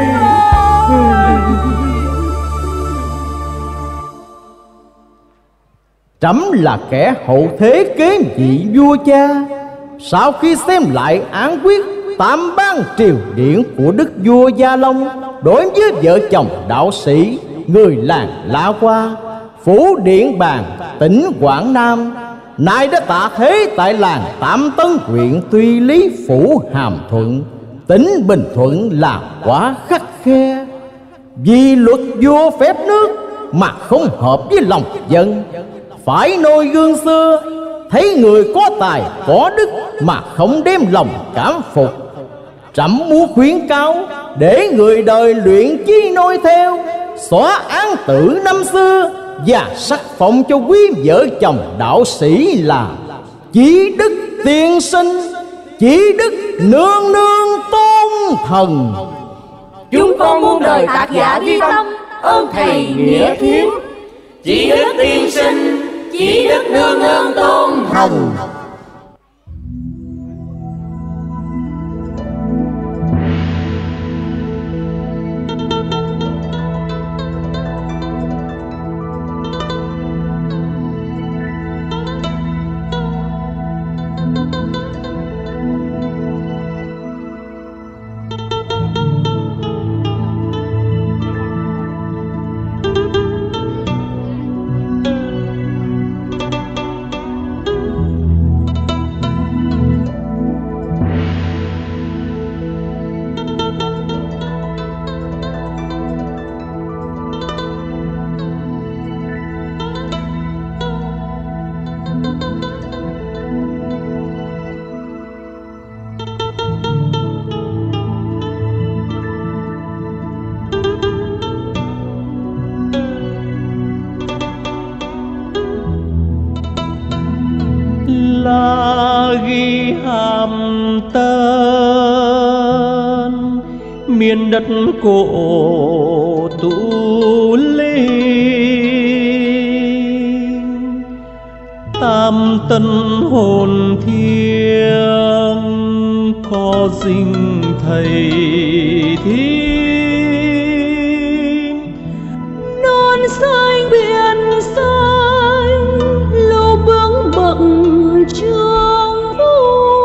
Trẫm là kẻ hậu thế kế vị vua cha. Sau khi xem lại án quyết tam ban triều điển của đức vua Gia Long đối với vợ chồng đạo sĩ người làng La Qua, phủ Điện Bàn, tỉnh Quảng Nam, nay đã tạ thế tại làng Tam Tân, huyện Tuy Lý, phủ Hàm Thuận, tỉnh Bình Thuận là quá khắt khe. Vì luật vua phép nước mà không hợp với lòng dân, phải noi gương xưa, thấy người có tài có đức mà không đem lòng cảm phục. Trẫm muốn khuyến cáo để người đời luyện chi noi theo, xóa án tử năm xưa và sắc phong cho quý vợ chồng đạo sĩ là Chí Đức tiên sinh, Chí Đức nương nương tôn thần. Chúng con muôn đời tạc giả ghi tâm, ơn thầy nghĩa thiếu. Chí Đức tiên sinh, Chí Đức nương nương tôn thần. La ghi hàm tên miền đất cổ Tu Linh, Tam Tân hồn thiêng có dinh thầy thím. Non xanh biển xanh lâu bướng bận trường vũ,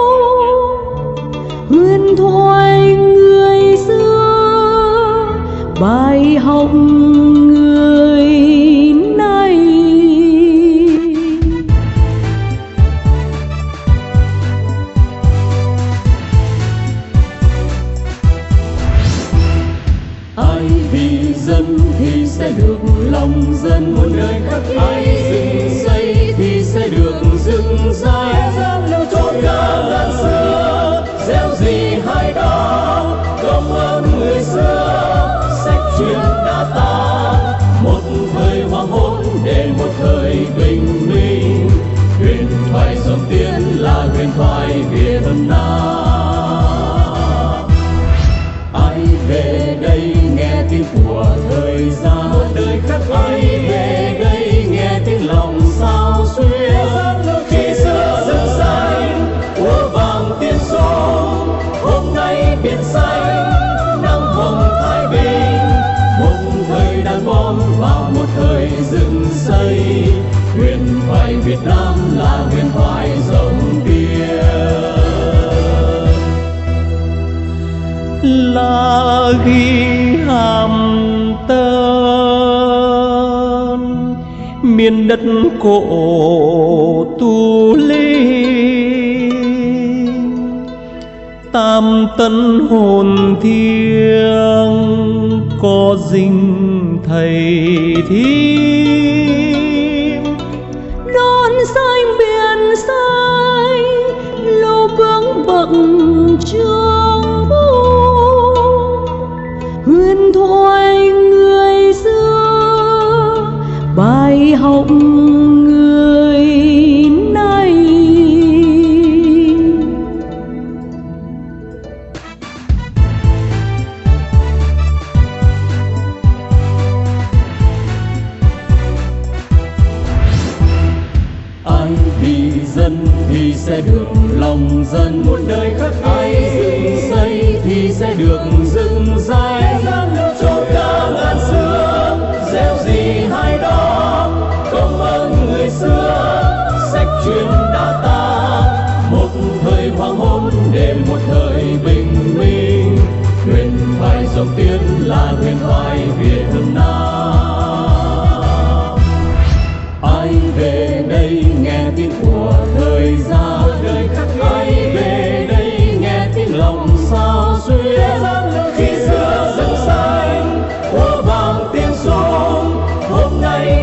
huyền thoại người xưa bài học người nay. Ai vì dân thì sẽ được lòng dân, muôn đời khắc ai dựng xây thì sẽ được dựng dây. Chốn ca ngàn xưa gieo gì hay đó, công ơn người xưa sách truyền đã ta. Một thời hoàng hôn để một thời bình minh, huyền thoại dòng tiên là huyền thoại Việt Nam. Ai về đây nghe tiếng của thời gian, một đời khắc ai về đây nghe tiếng lòng sao xuyên. Khi xưa rừng xanh úa vàng tiên sông, hôm nay biển xanh nắng hồng thái bình. Một thời đàn bom vào một thời rừng xây, huyền thoại Việt Nam là huyền thoại dòng tiên. La ghi hàm tên miền đất cổ Tu Linh, Tam Tân hồn thiêng có dinh thầy thím. Non xanh biển xanh lâu bướng bận trường vũ, huyền thoại người xưa bài học người nay. Ai vì dân thì sẽ được lòng dân, muôn đời khắc ai dựng xây thì sẽ được dựng dây. Chốn ca ngàn xưa gieo gì hay đó, công ơn người xưa sách truyền đã ta. Một thời hoàng hôn để một thời bình minh, huyền thoại dòng tiên là huyền thoại Việt Nam.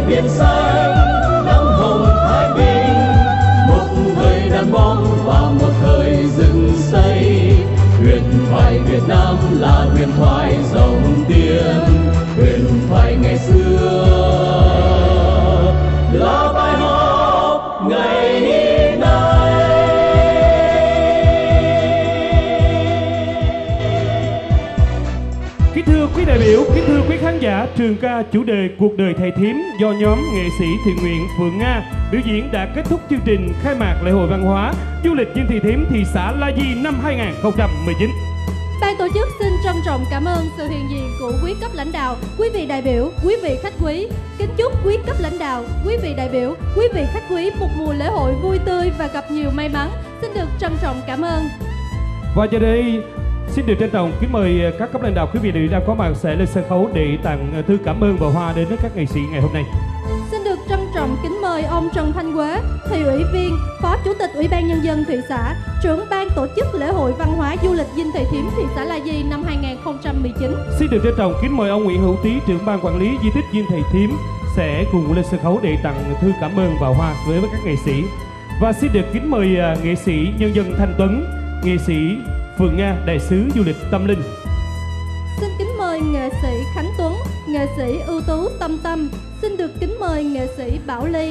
biển xanh nắng hồng thái bình, một thời đàn bom và một thời rừng xây. Huyền thoại Việt Nam là huyền thoại dòng tiên, huyền thoại ngày xưa là bài học ngày nay. Kính thưa quý đại biểu, kính thưa quý khán giả, trường ca chủ đề Cuộc đời thầy thím do nhóm nghệ sĩ thiện nguyện Phượng Nga biểu diễn đã kết thúc chương trình khai mạc lễ hội văn hóa du lịch Dinh Thị Thím thị xã La Di năm hai nghìn không trăm mười chín. Ban tổ chức xin trân trọng cảm ơn sự hiện diện của quý cấp lãnh đạo, quý vị đại biểu, quý vị khách quý. Kính chúc quý cấp lãnh đạo, quý vị đại biểu, quý vị khách quý một mùa lễ hội vui tươi và gặp nhiều may mắn. Xin được trân trọng cảm ơn. Và giờ đây xin được trân trọng kính mời các cấp lãnh đạo, quý vị đại biểu đang có mặt sẽ lên sân khấu để tặng thư cảm ơn và hoa đến với các nghệ sĩ ngày hôm nay. Xin được trân trọng kính mời ông Trần Thanh Quế, thị ủy viên, phó chủ tịch Ủy ban Nhân dân thị xã, trưởng ban tổ chức lễ hội văn hóa du lịch Dinh Thị Thím thị xã La Di năm hai nghìn không trăm mười chín. Xin được trân trọng kính mời ông Nguyễn Hữu Tý, trưởng ban quản lý di tích Dinh Thị Thím sẽ cùng lên sân khấu để tặng thư cảm ơn và hoa với các nghệ sĩ. Và xin được kính mời nghệ sĩ nhân dân Thanh Tuấn, nghệ sĩ Phượng Nga, đại sứ du lịch Tâm Linh. Xin kính mời nghệ sĩ Khánh Tuấn, nghệ sĩ ưu tú Tâm Tâm. Xin được kính mời nghệ sĩ Bảo Ly.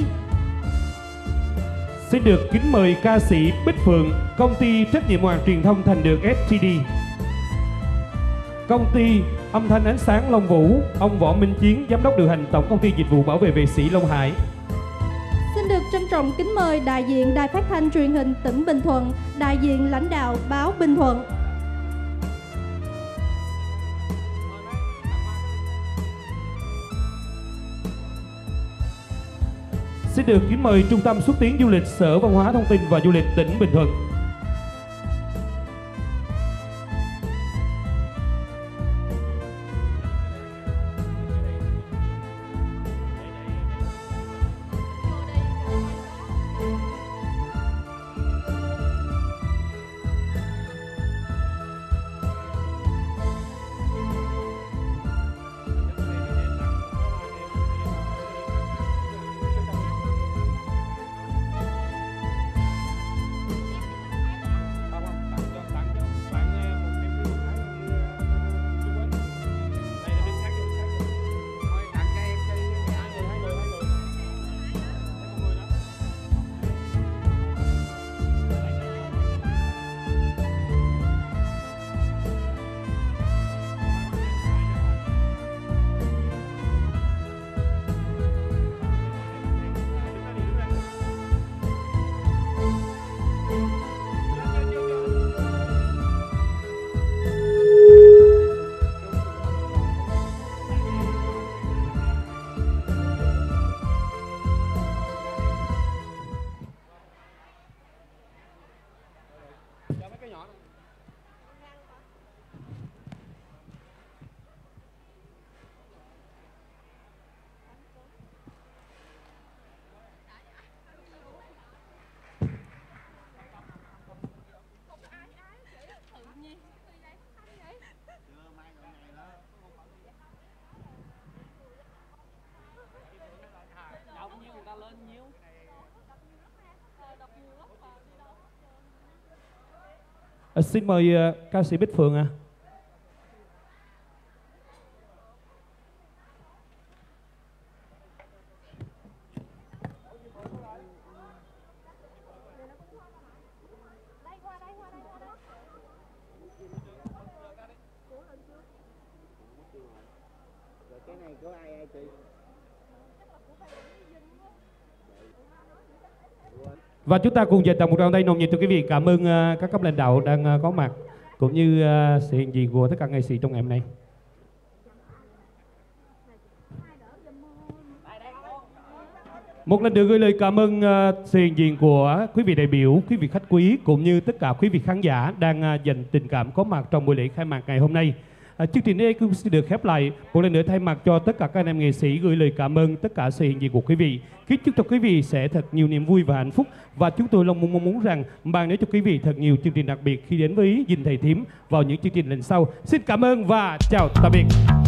Xin được kính mời ca sĩ Bích Phượng, công ty trách nhiệm hữu hạn truyền thông Thành Được ét tê đê, công ty âm thanh ánh sáng Long Vũ, ông Võ Minh Chiến, giám đốc điều hành tổng công ty dịch vụ bảo vệ vệ sĩ Long Hải. Xin được trân trọng kính mời đại diện Đài Phát thanh Truyền hình tỉnh Bình Thuận, đại diện lãnh đạo báo Bình Thuận. Xin được kính mời Trung tâm xúc tiến du lịch Sở Văn hóa Thông tin và Du lịch tỉnh Bình Thuận. À, xin mời uh, ca sĩ Bích Phượng ạ. À. Và chúng ta cùng dành tặng một tràng tay nồng nhiệt cho quý vị. Cảm ơn uh, các cấp lãnh đạo đang uh, có mặt cũng như uh, sự hiện diện của tất cả nghệ sĩ trong ngày hôm nay. Một lần nữa gửi lời cảm ơn uh, sự hiện diện của quý vị đại biểu, quý vị khách quý cũng như tất cả quý vị khán giả đang uh, dành tình cảm có mặt trong buổi lễ khai mạc ngày hôm nay. À, chương trình đây cũng sẽ được khép lại. Một lần nữa thay mặt cho tất cả các anh em nghệ sĩ gửi lời cảm ơn tất cả sự hiện diện của quý vị. Kính chúc cho quý vị sẽ thật nhiều niềm vui và hạnh phúc. Và chúng tôi luôn mong muốn rằng mang đến cho quý vị thật nhiều chương trình đặc biệt khi đến với Dinh Thị Thím vào những chương trình lần sau. Xin cảm ơn và chào tạm biệt.